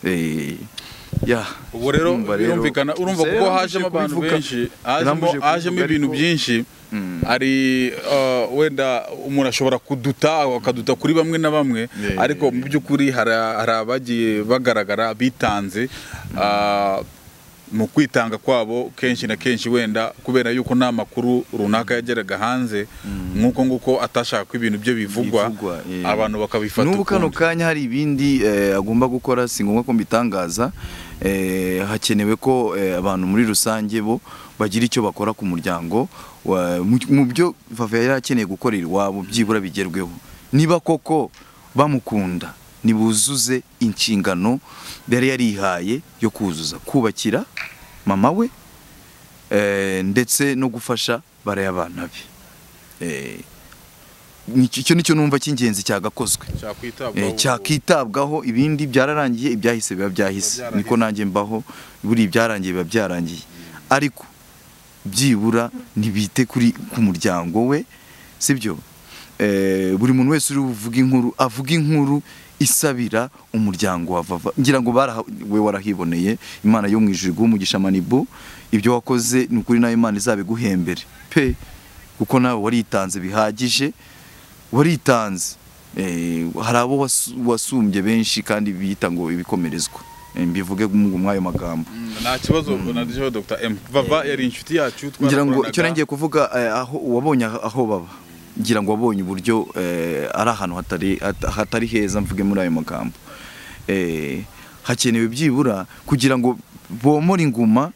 ya ubu rero birumvikana urumva kuko hajemo abantu benshi hajemo ibintu byinshi ari wenda umuntu ashobora kuduta akaduta kuri bamwe na bamwe ariko mu by'ukuri hari abagiye bagaragara bitanze mu kwitanga kwabo kenshi na kenshi wenda kubera yuko nta makuru runaka yageraga hanze nk'uko nguko atashaka ko ibintu bye bivugwa Bivugwa, eh. abantu bakabifata n'ubu kano ukundi. kanya hari ibindi eh, agomba gukora, si ngombwa ko mbitangaza. eh, hakenewe ko eh, abantu muri rusange bo bagira icyo bakora ku muryango wa- mu mu byo Vava yari akeneye gukorera iwabo byibura bigerweho, niba koko bamukunda nibuzuze inshingano yari yarihaye yo kuzuza, kubakira mama we eh, ndetse no gufasha bariya abana be. eh, Nicyo- icyo nicyo numva cy'ingenzi cyagakozwe, Cyakwitabwaho. Eh, cyakitabwaho. Ibindi byararangiye, ibyahise biba byahise, Biba byarahise. niko nanjye mbaho. Buri ibyarangiye biba byarangiye, ariko byibura ntibite kuri ku muryango we, sibyo? Eh, buri muntu wese uri buvuga inkuru avuga inkuru isabira umuryango wa Vava. Ngira ngo bara we warahiboneye, Imana yo mu ijuru iguhe umugisha Manibu, ibyo wakoze ni ukuri nayo Imana izabiguhembere pe, kuko nawe waritanze bihagije, waritanze. Eh, hari abo wasu- wasumbye benshi kandi biyita ngo ibikomerezwa. Eh, mbivuge mu mwayo magambo. Mm, nta kibazo nadijeho Dr M. Vava yari inshuti yacu Ngira ngo twarakoranaga. icyo nangiye kuvuga eh, aho wabonye aho baba, ngira ngo wabonye uburyo eh, ari ahantu hatari hat- hatari heza, mvuge muri ayo magambo. Eh, hakenewe byibura kugira ngo bomore inguma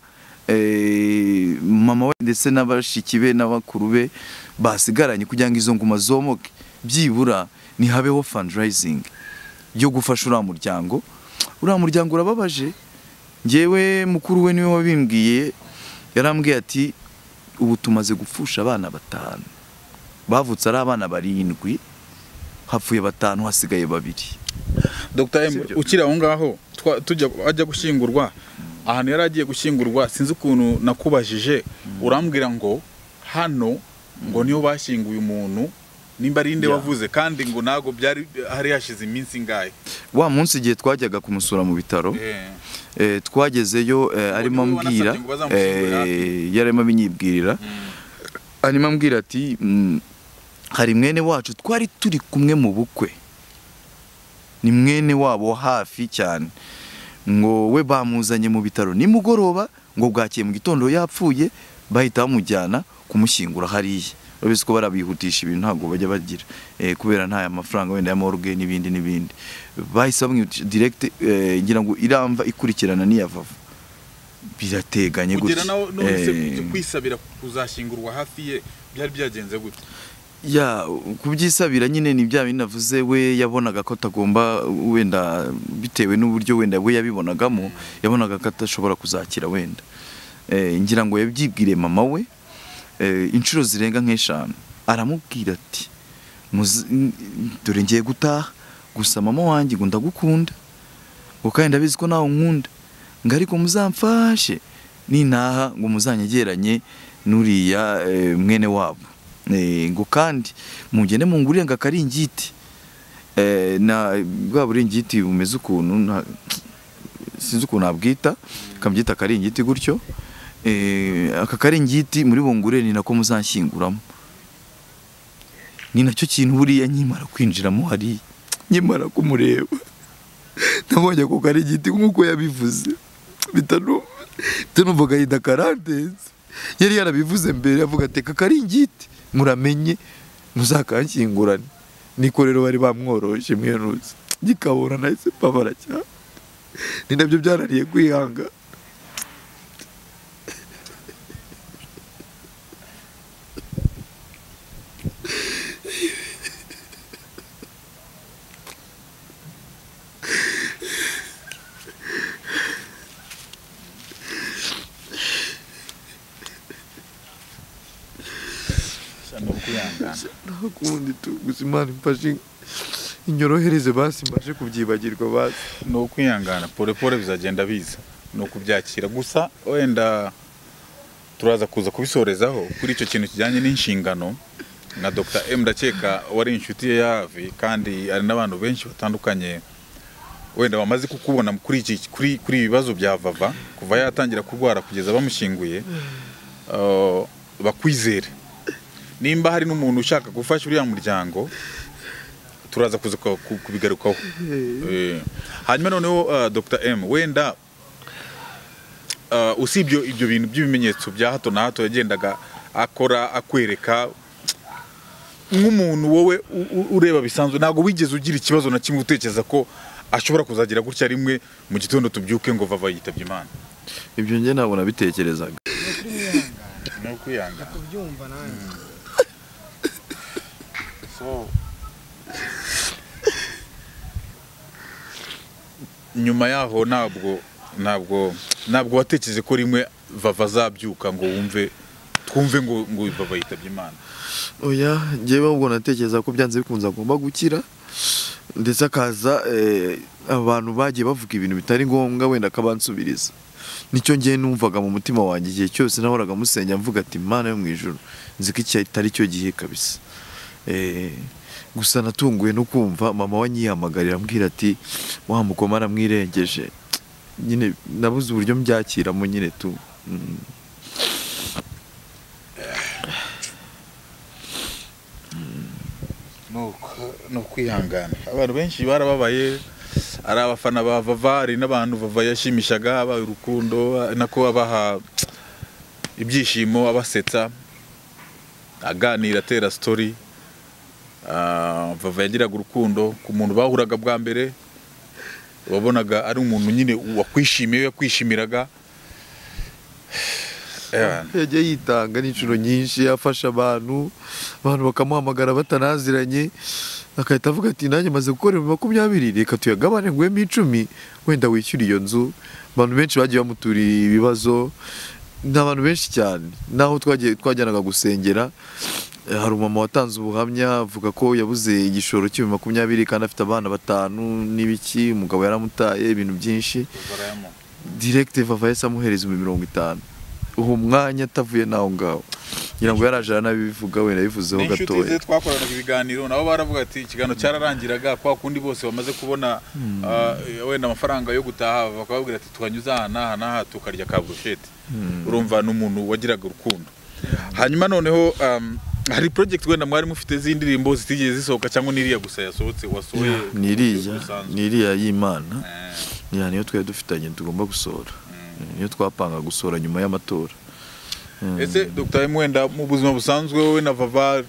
eh, mama we ndetse n'abashiki be n'abakuru be basigaranye, kugira ngo izo nguma zomoke, byibura nihabeho fundraising yo gufasha uriya muryango. Uriya muryango urababaje. Njyewe mukuru we niwe wabimbwiye, yarambwiye ati ubu tumaze gupfusha abana batanu, bavutse ari abana barindwi, hapfuye batanu hasigaye babiri. Dr M, Sibyo. ukiri aho ngaho twa- tujya ajya gushyingurwa, ahantu yari agiye gushyingurwa sinzi ukuntu nakubajije, urambwira ngo hano ngo niyo bashyinguye umuntu, nimba ari inde Yeah. wavuze, kandi ngo ntago byari hari hashize iminsi ingahe. Wa munsi igihe twajyaga kumusura mu bitaro, Eh, eh, twagezeyo eh, arimo niwe ambwira, wanasabye ngo bazamushyingure eh, yarimo abinyibwirira, arimo ambwira ati mm, hari mwene wacu twari turi kumwe mu bukwe, ni mwene wabo hafi cyane, ngo we bamuzanye mu bitaro nimugoroba, ngo bwakiye mu gitondo yapfuye, bahita bamujyana kumushyingura hariya. Urabizi ko barabihutisha ibintu, ntabwo bajya bagira eh, kubera nta mafaranga wenda ya morgue n'ibindi n'ibindi, bahise bamwihutisha direct. eh, ngira ngo iramva ikurikirana n'iya Vava birateganye kugira gutya. nawe none se Eh, kwisabira kuzashyingurwa hafi ye byari byagenze gute? ya kubyisabira nyine ni bya bindi navuze, we yabonaga ko atagomba, wenda bitewe n'uburyo wenda we yabibonagamo, yabonaga ko atashobora kuzakira wenda. Eh, ngira ngo yabyibwire mama we eh, inshuro zirenga nk'eshanu, aramubwira ati "Muzi- n- dore ngiye gutaha, gusa mama wanjye ngo ndagukunda, ngo kandi ndabizi ko nawe unkunda, ngo ariko muzamfashe nintaha, ngo muzanyegeranye n'uriya eh, mwene wabo, Eh, ngo kandi mugende mungurire ngo akaringiti, eh, na bwa buringiti bumeze ukuntu nta- sinzi ukuntu nabwita, kabyita akaringiti gutyo. Eh, aka karingiti muri bungure ni nako muzanshyinguramo. Ni nacyo kintu buriya nkimara kwinjiramo hari nkimara kumureba nabonye ako karingiti nk'uko yabivuze, bitanu bitanumva gahinda karandenze. Yari yarabivuze mbere, avuga ati aka karingiti muramenye muzakanshyingurane, niko rero bari bamworoshe mweruzi, gikabura nahise mbabara cyane, ni nabyo byananiye kwihanga. Shano kwihangana. Nakundi tu gusa Imana imfashe inyorohereze basi mbashe kubyibagirwa basi. Ni ukwihangana, pole pole bizagenda biza, ni ukubyakira. Gusa wenda turaza kuza kubisorezaho kuri icyo kintu kijyanye n'inshingano na Dr M. Ndakeka wari inshuti ye yavi, kandi ari n'abantu benshi batandukanye wenda bamaze kukubona kuri iki kuri kuri ibibazo bya Vava kuva yatangira kurwara kugeza bamushyinguye. Uh, bakwizere nimba hari n'umuntu ushaka gufasha uriya muryango, turaza kuza ku- ku- kubigarukaho. Eh, hanyuma noneho uh, Dr M, wenda uh, usibyo ibyo bintu by'ibimenyetso bya hato na hato yagendaga akora akwereka nk'umuntu wowe ureba bisanzwe ntago wigeze ugira ikibazo na kimwe utekereza ko ashobora kuzagira gutya rimwe mu gitondo tubyuke ngo Vava yitabye Imana? Ibyo nge ntabwo nabitekerezaga. No kwiyanga kubyumva nanjye. So nyuma yaho ntabwo ntabwo ntabwo watekereje ko rimwe Vava azabyuka ngo wumve twumve ngo ngo Vava yitabye Imana? Oya, njyewe ubwo natekereza ko byanze bikunze agomba gukira ndetse akaza abantu bagiye bavuga ibintu bitari ngombwa wenda akabansubiriza. Nicyo ngiye numvaga mu mutima wanjye igihe cyose nahoraga musenya mvuga ati Imana yo mu ijuru nzi ko iki atari cyo gihe kabisa. Eh gusa natunguwe no kumva mama wanyihamagarira ambwira ati wa mukoma aramwirengeje. Nyine nabuze uburyo mbyakira mu nyine tu. No kwihangana abantu benshi barababaye, ari abafana ba Vava, ari n'abantu Vava yashimishaga aba urukundo nako abaha ibyishimo, abasetsa aganira atera story. Uh, Vava yagiraga urukundo ku muntu bahuraga bwa mbere, wabonaga ari umuntu nyine wakwishimiye yakwishimiraga. Yagiye yitanga n'inshuro nyinshi afasha abantu abantu bakamuhamagara batanaziranye akahita avuga ati nanjye maze gukora makumyabiri reka tuyagabane ngwemo icumi wenda wishyura iyo nzu. Abantu benshi bagiye bamuturiye ibibazo n'abantu benshi cyane, naho twagiye twajyanaga gusengera hari umama watanze ubuhamya avuga ko yabuze igishoro cy'ibihumbi makumyabiri kandi afite abana batanu n'ibiki, umugabo yaramutaye ibintu byinshi. Direct Vava yahise amuhereza ibihumbi mirongo itanu uwo mwanya atavuye naho ngaho, ngira ngo yaraje aranabivuga wenda bivuzeho gatoya. Inshuti ze twakoranaga ibiganiro nabo baravuga ati ikiganiro cyararangiraga kwa kundi bose bamaze kubona wenda amafaranga yo gutaha bakababwira ati twanyuza hana hana tukarya ka bushete. Urumva n'umuntu wagiraga urukundo. Hanyuma noneho hari project wenda mwari mufite z'indirimbo zitigeze zisohoka cyangwa niriya gusa yasohotse wasohoye? Niriya niriya y'Imana niya niyo twe dufitanye tugomba gusohora, niyo twapanga gusohora nyuma y'amatora. Ese Dr Mwenda mu buzima busanzwe wowe na Vava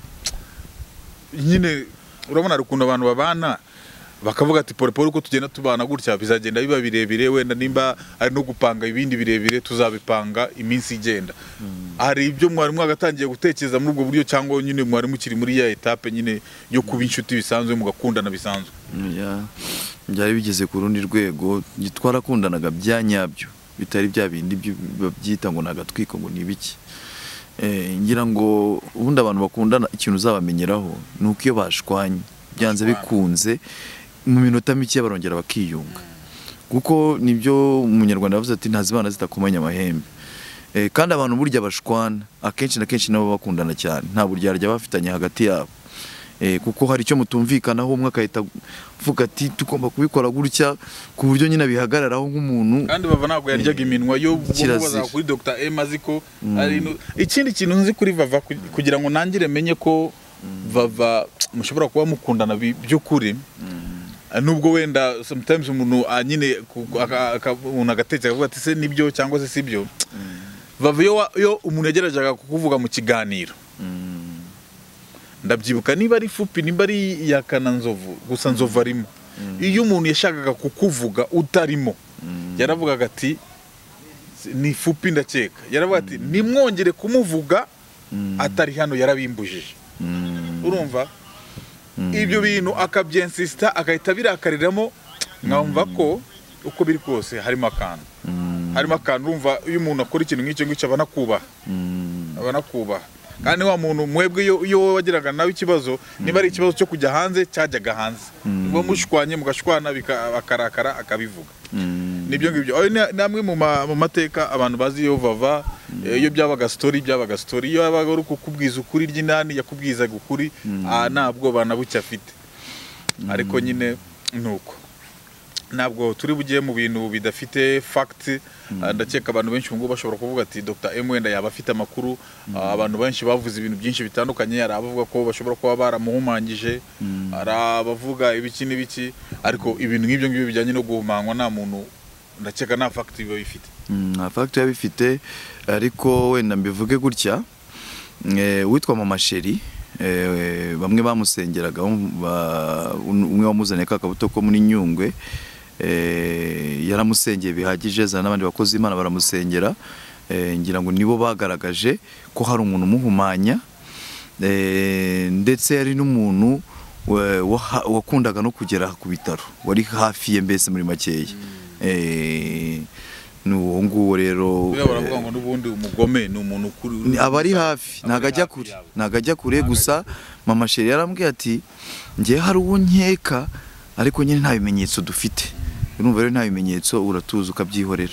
nyine urabona rukundo abantu babana bakavuga ati pole pole uko tugenda tubana gutya bizagenda biba birebire, wenda nimba ari no gupanga ibindi birebire tuzabipanga iminsi igenda. Hari ibyo mwari mwagatangiye gutekereza muri ubwo buryo cyangwa nyine mwari mukiri muri ya etape nyine yo kuba inshuti bisanzwe mugakundana bisanzwe? Ya byari bigeze ku rundi rwego, twarakundanaga bya nyabyo bitari bya bindi byita ngo nagatwiko ngo nibiki. Eh ngira ngo ubundi abantu bakundana ikintu uzabamenyeraho nuko iyo bashwanye byanze bikunze mu minota mike barongera bakiyunga, kuko nibyo umunyarwanda yavuze ati ntazibana zitakomanya amahembe. Eh kandi abantu burya bashwana akenshi na kenshi nabo bakundana cyane, nta burya arya bafitanye hagati yabo. Eh kuko hari icyo mutumvikanaho umwe akahita vuga ati tugomba kubikora gutya ku buryo nyine bihagararaho nk'umuntu. Kandi Vava ntabwo yaryaga iminwa yo kubaza kuri Dr M aziko ari ikindi kintu nzi kuri Vava kugira ngo nangire menye ko Vava mushobora kuba mukundana by'ukuri. Nubwo wenda sometimes umuntu anyine umuntu agatekereza akavuga ati se nibyo cyangwa se sibyo. Vava yo umuntu yageragezaga kukuvuga mu kiganiro, ndabyibuka niba ari fupi niba ari yakana nzovu gusa nzovu arimo. Iyo umuntu yashakaga kukuvuga utarimo yaravugaga ati ni fupi ndakeka, yaravuga ati nimwongere kumuvuga atari hano yarabimbujije. Urumva ibyo bintu akabyensista akahita birakariramo, nkamva ko uko biri kose harimo akantu harimo akantu urumva iyo umuntu akora ikintu nk'icyo ngicyo abanakubaha abanakubaha. Kandi wa muntu mwebwe iyo wagiraga nawe ikibazo niba ari ikibazo cyo kujya hanze cyajyaga hanze, niba mushwanye mugashwana bakarakara akabivuga. Nibyo ngibyo namwe mu mateka abantu bazi yo Vava iyo byabaga story byabaga story iyo yabaga ari kukubwiza ukuri ry'inani yakubwizaga ukuri ntabwo banabucya afite. Ariko nyine nuko ntabwo turi bugiye mu bintu bidafite fact. Ndakeka abantu benshi ngo bashobora kuvuga ati Dr M wenda yaba afite amakuru. Abantu benshi bavuze ibintu byinshi bitandukanye, ari abavuga ko bashobora kuba baramuhumangije, ari abavuga ibiki n'ibiki, ariko ibintu nk'ibyo ngibyo bijyanye no guhumanywa nta muntu ndakeka nta fact biba bifite. nta factor yabifite ariko wenda mbivuge gutya eh, witwa Mama Sheri eh, bamwe bamusengeraga umwe wamuzanye kakabuto ko muri Nyungwe eh, yaramusengeye bihagije za n'abandi bakozi Imana baramusengera eh, ngira ngo nibo bagaragaje ko hari umuntu umuhumanya eh, ndetse yari n'umuntu wakundaga no kugera ku bitaro wari hafi ye mbese muri makeya eh nuwo nguwo rero baravuga ngo n'ubundi umugome ni umuntu kuri abari hafi nagajya kure nagajya kure gusa Mama Sheri yarambwiye ati ngiye hari uwo nkeka ariko nyine nta bimenyetso dufite urumva rero nta bimenyetso uratuza ukabyihorera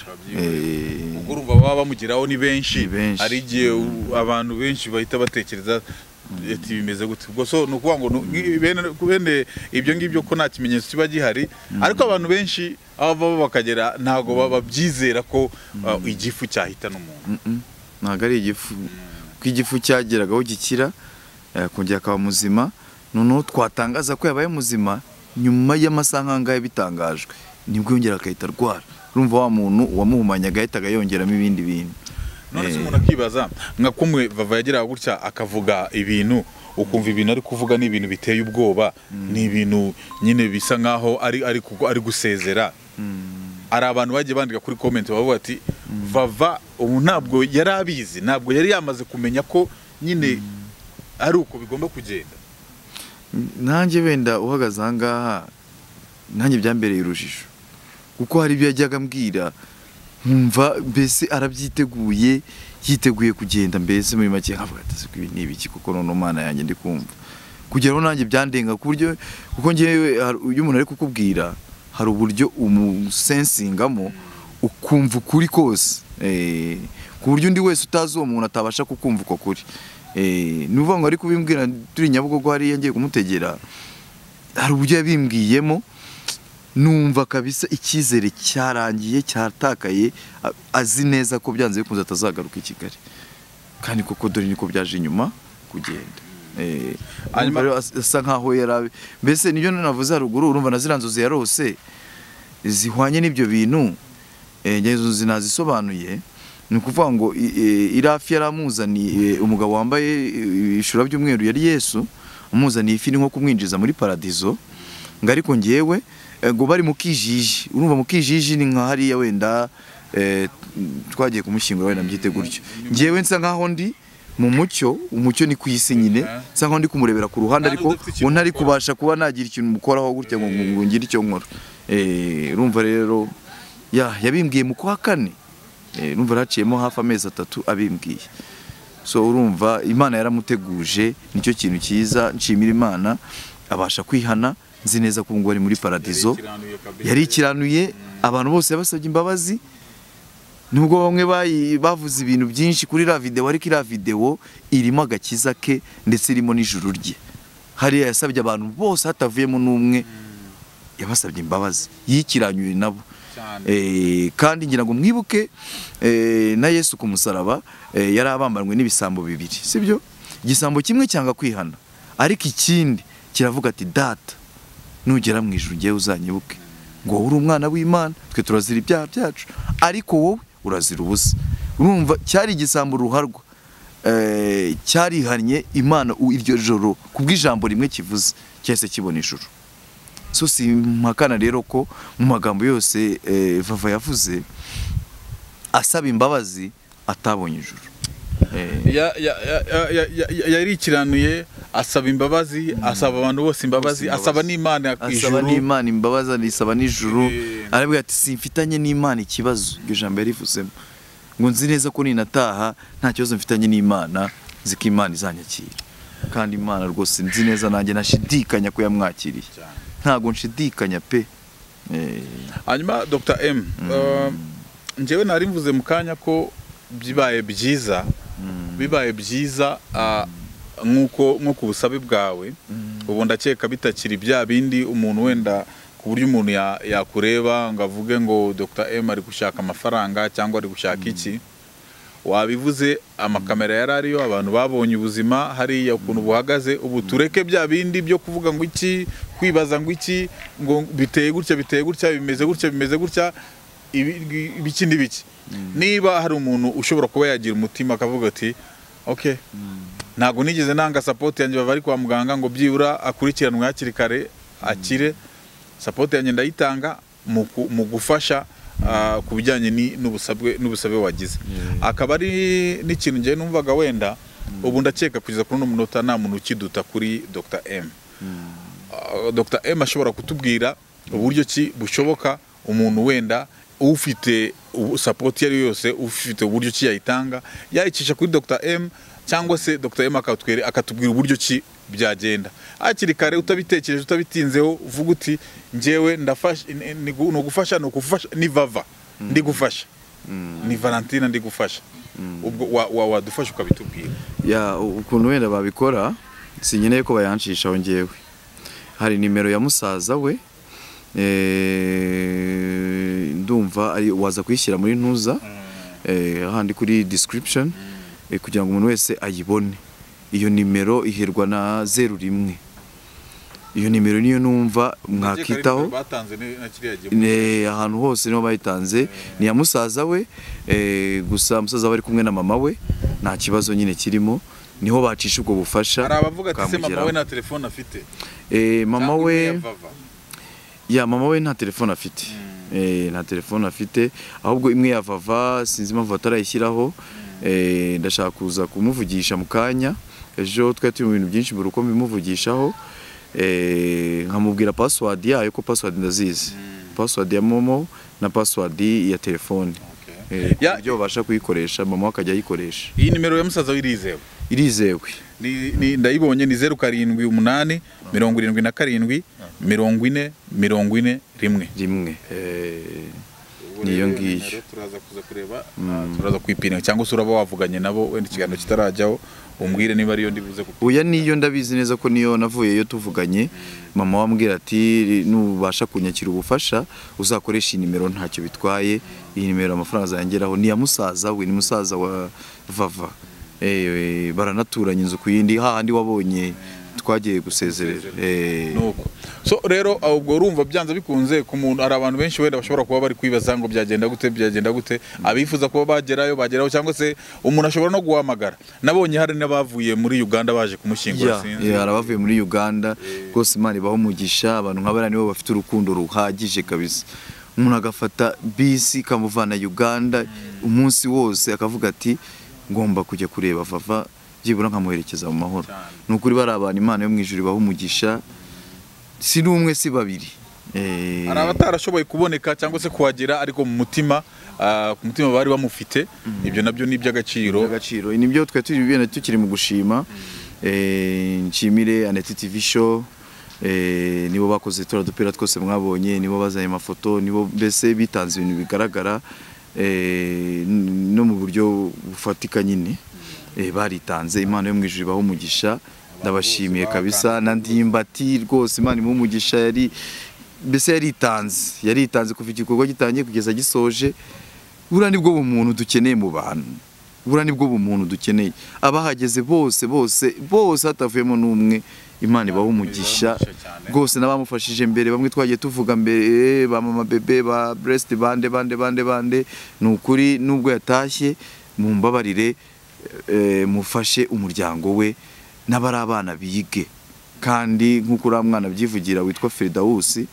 eh urumva baba bamugiraho ni benshi ari giye abantu benshi bahita batekereza eti bimeze gute ubwo so nukuvuga ngo bene ibyo ngibyo ko nta kimenyetso kiba gihari ariko abantu benshi abo bakagera ntago babyizera ko igifu cyahita n'umuntu ntago ari igifu ko igifu cyageragaho gikira kongera akaba muzima noneho twatangaza ko yabaye muzima nyuma y'amasaha angahe bitangajwe nibwo yongera akahita arwara urumva wa muntu wamuhumanya agahita yongeramo ibindi bintu none se umuntu akibaza nka kumwe Vava yagira gutya akavuga ibintu ukumva ibintu ari kuvuga ni ibintu biteye ubwoba ni ibintu nyine bisa nkaho ari ari ari gusezera ari abantu bagiye bandika kuri comment bavuga ati Vava ubu ntabwo yari abizi ntabwo yari yamaze kumenya ko nyine ari uko bigomba kugenda nanjye wenda uhagaze aha ngaha nanjye byambereye urujijo kuko hari ibyo yajyaga ambwira nkumva mbese arabyiteguye yiteguye kugenda mbese muri make nkavuga ati se ibi ni ibiki kuko none Mana yanjye ndi kumva kugeraho nanjye byandenga ku buryo kuko ngewe iyo umuntu ari kukubwira hari uburyo umusensingamo ukumva ukuri kose eh ku buryo undi wese utazi uwo muntu atabasha kukumva uko kuri eh nuvuga ngo ari kubimbwira turi Nyabugogo hari yangiye kumutegera hari uburyo yabimbwiyemo numva kabisa ikizere cyarangiye cyatakaye azi neza ko byanze bikunze atazagaruka i Kigali kandi koko dore niko byaje inyuma kugenda eh asa nkaho yarabe mbese nibyo navuze haruguru urumva naziranzozi yarose zihwanye n'ibyo bintu eh ngezo zinazisobanuye ni kuvuga ngo irafi yaramuzaniye umugabo wambaye ishura by'umweru yari Yesu amuzaniye ifi nko kumwinjiza muri paradizo ngo ariko ngewe ngo bari mu kijiji urumva mu kijiji ni nka hariya wenda eh twagiye kumushyingura wenda mbyite gutyo ngewe nsa nkaho ndi mu mucyo umucyo ni kwisi nyine nsa nkaho ndi kumurebera ku ruhande ariko ngo ntari kubasha kuba nagira ikintu mukoraho gutya ngo ngire icyo nkora eh urumva rero ya yabimbwiye mu kwa kane eh urumva raciyemo hafi amezi atatu abimbwiye so urumva Imana yaramuteguje nicyo kintu cyiza nshimira Imana abasha kwihana nzi neza ko ngo ari muri paradizo yari ikiranuye abantu bose yabasabye imbabazi nubwo bamwe bavuze ibintu byinshi kuri la video ariko ira video irimo agakiza ke ndetse irimo n'ijuru rye hari yasabye abantu bose hatavuyemo n'umwe yabasabye imbabazi yikiranyuye nabo eh kandi ngira ngo mwibuke eh na Yesu ku musaraba eh, yari abambanwe n'ibisambo bibiri sibyo igisambo kimwe cyanga kwihana ariko ikindi kiravuga ati data nugera mu ijuru ngiye uzanyibuke ngo uri umwana w'Imana twe turazira ibyaha byacu ariko wowe urazira ubusa urumva cyari igisambo ruharwa eh cyarihanye Imana iryo joro kubw'ijambo rimwe kivuze cyese kibona ijuru so si mpakana rero ko mu magambo yose eh, Vava yavuze asaba imbabazi atabonye ijuru yari ikiranuye asaba imbabazi asaba abantu bose imbabazi asaba n'Imana asaba n'Imana imbabazi anisaba n'ijuru arabwira ati simfitanye n'Imana ikibazo iryo jambo yarivuzemo ngo nzi neza ko ninataha nta kibazo mfitanye n'Imana ziko Imana izanyakira kandi Imana rwose nzi neza nanjye nashidikanya ko yamwakiriye ntago nshidikanya pe hanyuma Dr M njyewe nari mvuze mu kanya ko bibaye byiza bibaye byiza nkuko nko kubusabe bwawe ubu ndakeka bitakiri bya bindi umuntu wenda ku buryo umuntu yakureba ngo avuge ngo Dr M ari gushaka amafaranga cyangwa ari gushaka iki wabivuze amakamera yarariyo abantu babonye ubuzima hariya ukuntu buhagaze ubu tureke bya bindi byo kuvuga ngo iki kwibaza ngo iki ngo biteye gutya biteye gutya bimeze gutya bimeze gutya ibiki n'ibiki niba hari umuntu ushobora kuba yagira umutima akavuga ati okay ntago nigeze nanga support yanjye bava ari kwa muganga ngo byibura akurikiranwe hakiri kare akire support yanjye ndayitanga mu gufasha uh, ku bijyanye n'ubusabwe n'ubusabwe wagize akaba ari n'ikintu ngiye numvaga wenda ubu ndakeka kugeza kuri no munota nta muntu ukiduta kuri Doctor M. uh, Doctor M ashobora kutubwira uburyo ki bushoboka umuntu wenda ufite support yari yose ufite uburyo ki yayitanga yayicisha kuri Doctor M cyangwa se Doctor M akatwere akatubwira uburyo ki byagenda akiri kare utabitekereje utabitinzeho uvuga uti njewe ndafasha no gufasha no kufasha ni vava ndi gufasha ni Valentina ndi gufasha ubwo wadufasha ukabitubwira ya ukuntu wenda babikora sinyeneye ko bayancisha ongewe hari nimero ya musaza we eh ndumva ari waza kwishyira muri ntuza eh handi kuri description kugira ngo umuntu wese ayibone iyo nimero iherwa na zero rimwe iyo nimero niyo numva mwakitaho ne ahantu hose niho bayitanze ni ya musaza we eh gusa musaza bari kumwe na mama we nta kibazo nyine kirimo niho bacisha ubwo bufasha hari abavuga ati se mama we na telefone afite eh mama we ya mama we nta telefone afite eh nta telefone afite ahubwo imwe ya vava sinzi impamvu atarayishyiraho eh ndashaka kuza kumuvugisha mu kanya ejo twari turi mu bintu byinshi mu ruko bimuvugishaho eh nkamubwira password yayo ko password ndazizi password ya momo na password ya telefone eh byo basha kuyikoresha mama akajya ayikoresha iyi nimero ya musaza wirizewe irizewe ni ndayibonye ni zero karindwi umunani mirongo irindwi na karindwi mirongo ine mirongo ine rimwe rimwe eh niyo ngiyo turaza kuza kureba turaza kwipina cyangwa se uraba wavuganye nabo wenda ikiganiro kitarajyaho umbwire niba ariyo ndibuze kuko uya niyo ndabizi neza ko niyo navuyeyo tuvuganye mama wambwira ati nubasha kunyakira ubufasha uzakoresha inimero ntacyo bitwaye iyi nimero amafaranga zangeraho ni ya musaza we ni musaza wa vava eh baranaturanye inzu kuyindi hahandi wabonye twagiye gusezerera eh nuko so rero ubwo urumva byanza bikunze ku muntu ari abantu benshi wenda bashobora kuba bari kwibaza ngo byagenda gute byagenda gute abifuza kuba bagerayo bageraho cyangwa se umuntu ashobora no guhamagara nabonye hari n'abavuye muri Uganda baje kumushyingura sinzi yeah arabavuye muri Uganda rwose Imana ibaho umugisha abantu nk'abana nibo bafite urukundo ruhagije kabisa umuntu agafata bisi kamuvana Uganda umunsi wose akavuga ati ngomba kujya kureba vava byibura nkamuherekeza mu mahoro nukuri bari abantu Imana yo mwijuru ibaho umugisha si numwe si babiri eh ara abatarashoboye kuboneka cyangwa se kuhagera ariko mu mutima ku mutima bari bamufite ibyo nabyo ni by'agaciro agaciro nibyo twe turi bibena tukiri mu gushima eh nshimire Aneti T V show eh nibo bakoze tora dupera twose mwabonye nibo bazanye amafoto nibo bese bitanze ibintu bigaragara eh no mu buryo bufatika nyine eh baritanze Imana yo mwijuru ibaho umugisha ndabashimiye kabisa na ndimbati rwose Imana mu mugisha yari bese yaritanze yaritanze kuva igikorwa gitangiye kugeza gisoje bura nibwo bumuntu dukeneye mu bantu bura nibwo bumuntu dukeneye abahageze bose bose bose hatavuyemo n'umwe Imana ibaho umugisha rwose nabamufashije mbere bamwe twagiye tuvuga mbere ba mama bebe ba breast bande bande bande bande nukuri nubwo yatashye mu mbabarire mufashe umuryango we n'abari abana bige kandi nk'uko uri mwana byivugira witwa Firdausi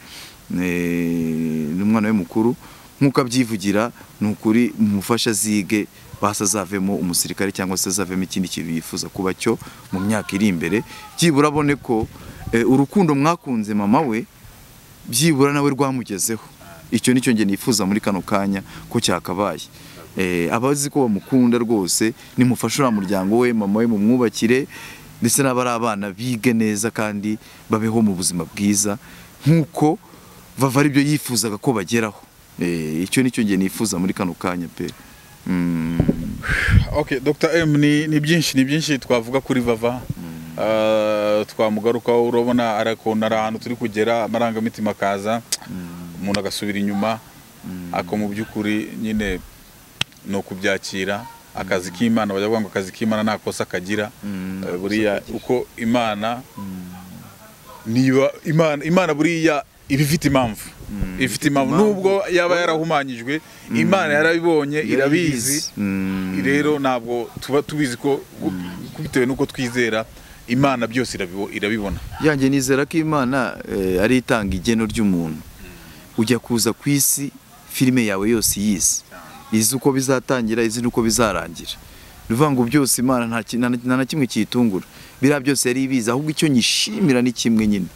n'umwana we mukuru nk'uko abyivugira n'ukuri mufasha zige basazavemo umusirikare cyangwa se azavemo ikindi kintu yifuza kuba cyo mu myaka iri imbere byibura abone ko urukundo mwakunze mama we byibura nawe rwamugezeho icyo nicyo nge nifuza muri kano kanya ko cyakabaye eh abazi ko bamukunda rwose nimufasha ura muryango we mama we mu mwubakire ndetse n'abari abana bige neza kandi babeho mu buzima bwiza nkuko vava ari byo yifuzaga ko bageraho eh icyo nicyo nge nifuza muri kano kanya pe mm. Okay Doctor M ni ni byinshi ni byinshi twavuga kuri vava mm. uh, twamugaruka urabona arakona ahantu turi kugera amarangamitima kaza umuntu mm. agasubira inyuma mm. ako mu byukuri nyine no kubyakira akazi k'Imana bajya ngo akazi k'Imana nakosa kagira buriya uko Imana niba Imana Imana buriya ibifite impamvu ifite impamvu nubwo yaba yarahumanyijwe Imana yarabibonye irabizi rero ntabwo tuba tubizi ko bitewe nuko twizera Imana byose irabibona. Yanjye nizera ko Imana ari itanga igeno ry'umuntu. Ujya kuza ku isi filime yawe yose yize izi uko bizatangira izi nuko bizarangira. Bivuga ngo byose Imana nta na kimwe kiyitungura. Bira byose yari ibiza ahubwo icyo nyishimira ni kimwe nyine.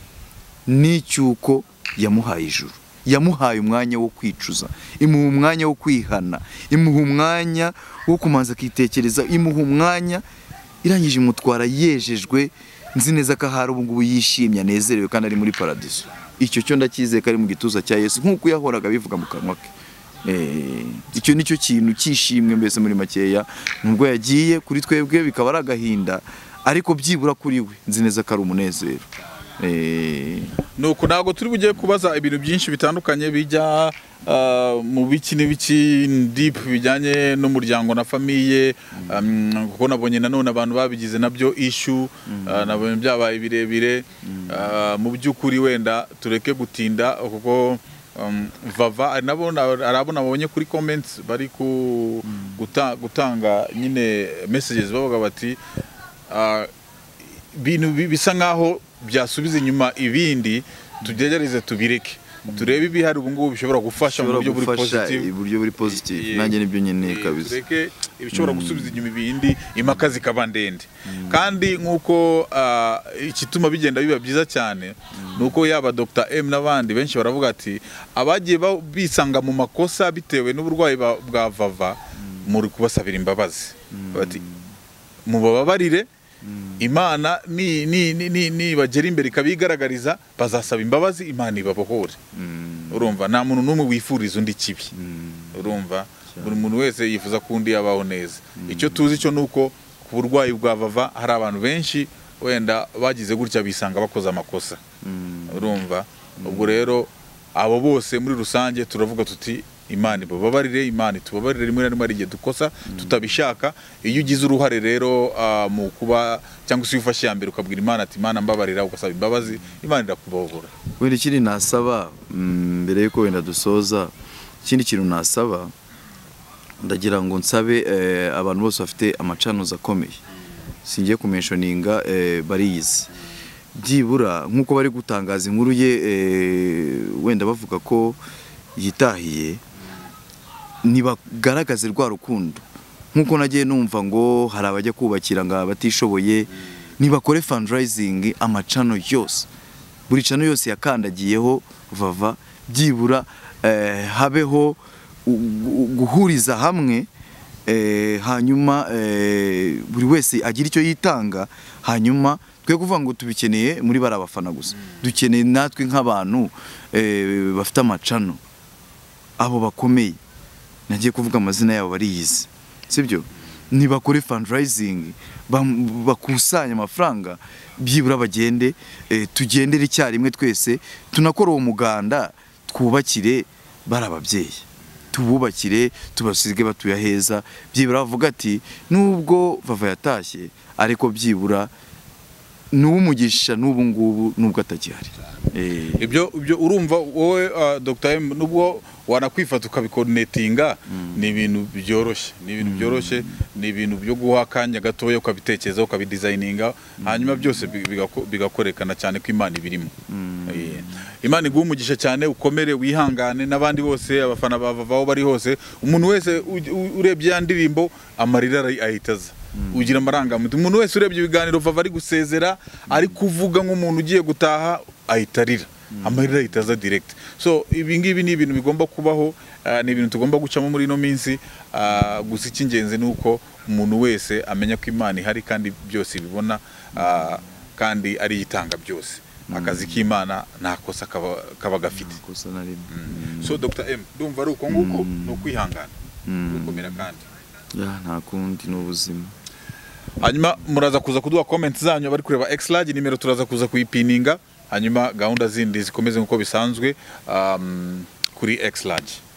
N'icyuko yamuhaye ijuru. Yamuhaye umwanya wo kwicuza, imuha umwanya wo kwihana, imuha umwanya wo kumanza kwitekereza, imuha umwanya irangije imutwara yejejwe, nzi neza ko ahari ubu ngubu yishimye anezerewe kandi ari muri paradiso. Icyo cyo ndakizeye ko ari mu gituza cya Yesu nk'uko yahoraga bivuga mu kanwa ke. Eh, icyo nicyo kintu cyishimwe mbese muri makeya, nubwo yagiye kuri twebwe bikaba ari agahinda, ariko byibura kuri we nzi neza ko ari umunezero. Eh, nuko ntago turi bugiye kubaza ibintu byinshi bitandukanye bijya uh, mu biki n'ibiki deep bijyanye n'umuryango na famiye, um, kuko nabonye nanone abantu babigize nabyo issue, uh, nabonye byabaye birebire, uh, mu by'ukuri wenda tureke gutinda kuko um, Vava nabona arabona babonye kuri comments bari ku guta, gutanga nyine messages bavuga bati uh, bintu bisa nkaho byasubiza inyuma ibindi, tugerageze tubireke turebe ibihari ubu ngubu bishobora gufasha mu buryo buri positive, iburyo buri positive nanjye nibyo nyene kabisa. Tureke ibishobora gusubiza inyuma ibindi, impaka zikaba ndende. Kandi nkuko ikituma bigenda biba byiza cyane nuko yaba Doctor M n'abandi benshi baravuga ati abagiye bisanga mu makosa bitewe n'uburwayi bwa Vava muri kubasabira imbabazi, bati mubabarire Imana ni ni ni ni bagera imbere kabigaragariza bazasaba imbabazi Imana ibabohore. Urumva nta muntu numwe wifuriza undi kibi. Urumva buri muntu wese yifuza kundi yabaho neza. Icyo tuzi cyo nuko ku burwayi bwa Vava hari abantu benshi wenda bagize gutya bisanga bakoza amakosa. Urumva ubwo rero abo bose muri rusange turavuga tuti Imana bababarire, Imana tubabarire rimwe na rimwe ari gihe dukosa tutabishaka. Iyo ugize uruhare rero uh, mu kuba cyangwa se ufashe yambere ukabwira Imana ati Imana mbabarira ukasaba imbabazi, Imana irakubohora. Wenda kiri nasaba mbere yuko wenda dusoza, ikindi kintu nasaba ndagira ngo nsabe eh, abantu bose bafite amacanuza akomeye, singiye kumentioninga eh, bariyizi byibura nkuko bari gutangaza inkuru ye eh, wenda bavuga ko yitahiye, nibagaragaze rwa rukundo nkuko nagiye numva ngo hari abajya kubakira ngo batishoboye, nibakore fundraising amacano yose, buri cano yose yakandagiyeho Vava byibura eh, habeho guhuriza hamwe eh, hanyuma eh, buri wese agira icyo yitanga, hanyuma twe kuvuga ngo tubikeneye muri bara abafana gusa, dukeneye natwe nk'abantu eh, bafite amacano abo bakomeye, nagiye kuvuga amazina yabo bariyizi sibyo, nibakore fundraising bakusanya amafaranga byibura bagende eh, tugendere icyarimwe twese tunakora uwo muganda, twubakire bara ababyeyi, tububakire tubasige batuya heza, byibura bavuga ati nubwo Vava yatashye ariko byibura n'umugisha n'ubu ngubu nubwo atakihari. Eh ibyo ibyo urumva wowe uh, Doctor M nubwo wanakwifata ukabikoordinatinga ni ibintu byoroshye, ni ibintu byoroshye, ni ibintu byo guha kanya gatoya ukabitekereza ukabidesigninga, hanyuma byose bigakorekana cyane ko Imana ibirimo. Imana igumugisha cyane, ukomere wihangane, n'abandi bose abafana bavaho bari hose, umuntu wese urebye ya ndirimbo amarira ahitaza, ugira amarangamutima. Umuntu wese urebye ibiganiro Vava ari gusezera ari kuvuga nk'umuntu ugiye gutaha ahitarira, amarira ahitaza direct. So ibi ngibi ni ibintu bigomba kubaho, uh, ni ibintu tugomba gucamo muri no minsi, uh, gusa icy'ingenzi nuko umuntu wese amenya ko Imana ihari kandi byose bibona, uh, kandi ari yitanga byose. Akazi k'Imana nta kosa kaba gafite. So Doctor M ndumva ari uko nguko no kwihangana gukomera kandi ya nta kundi n'ubuzima. Hanyuma muraza kuza kuduha comments zanyu bari kureba X-Large, nimero turaza kuza kuyipininga, hanyuma gahunda zindi zikomeze nkuko bisanzwe um, kuri X-Large.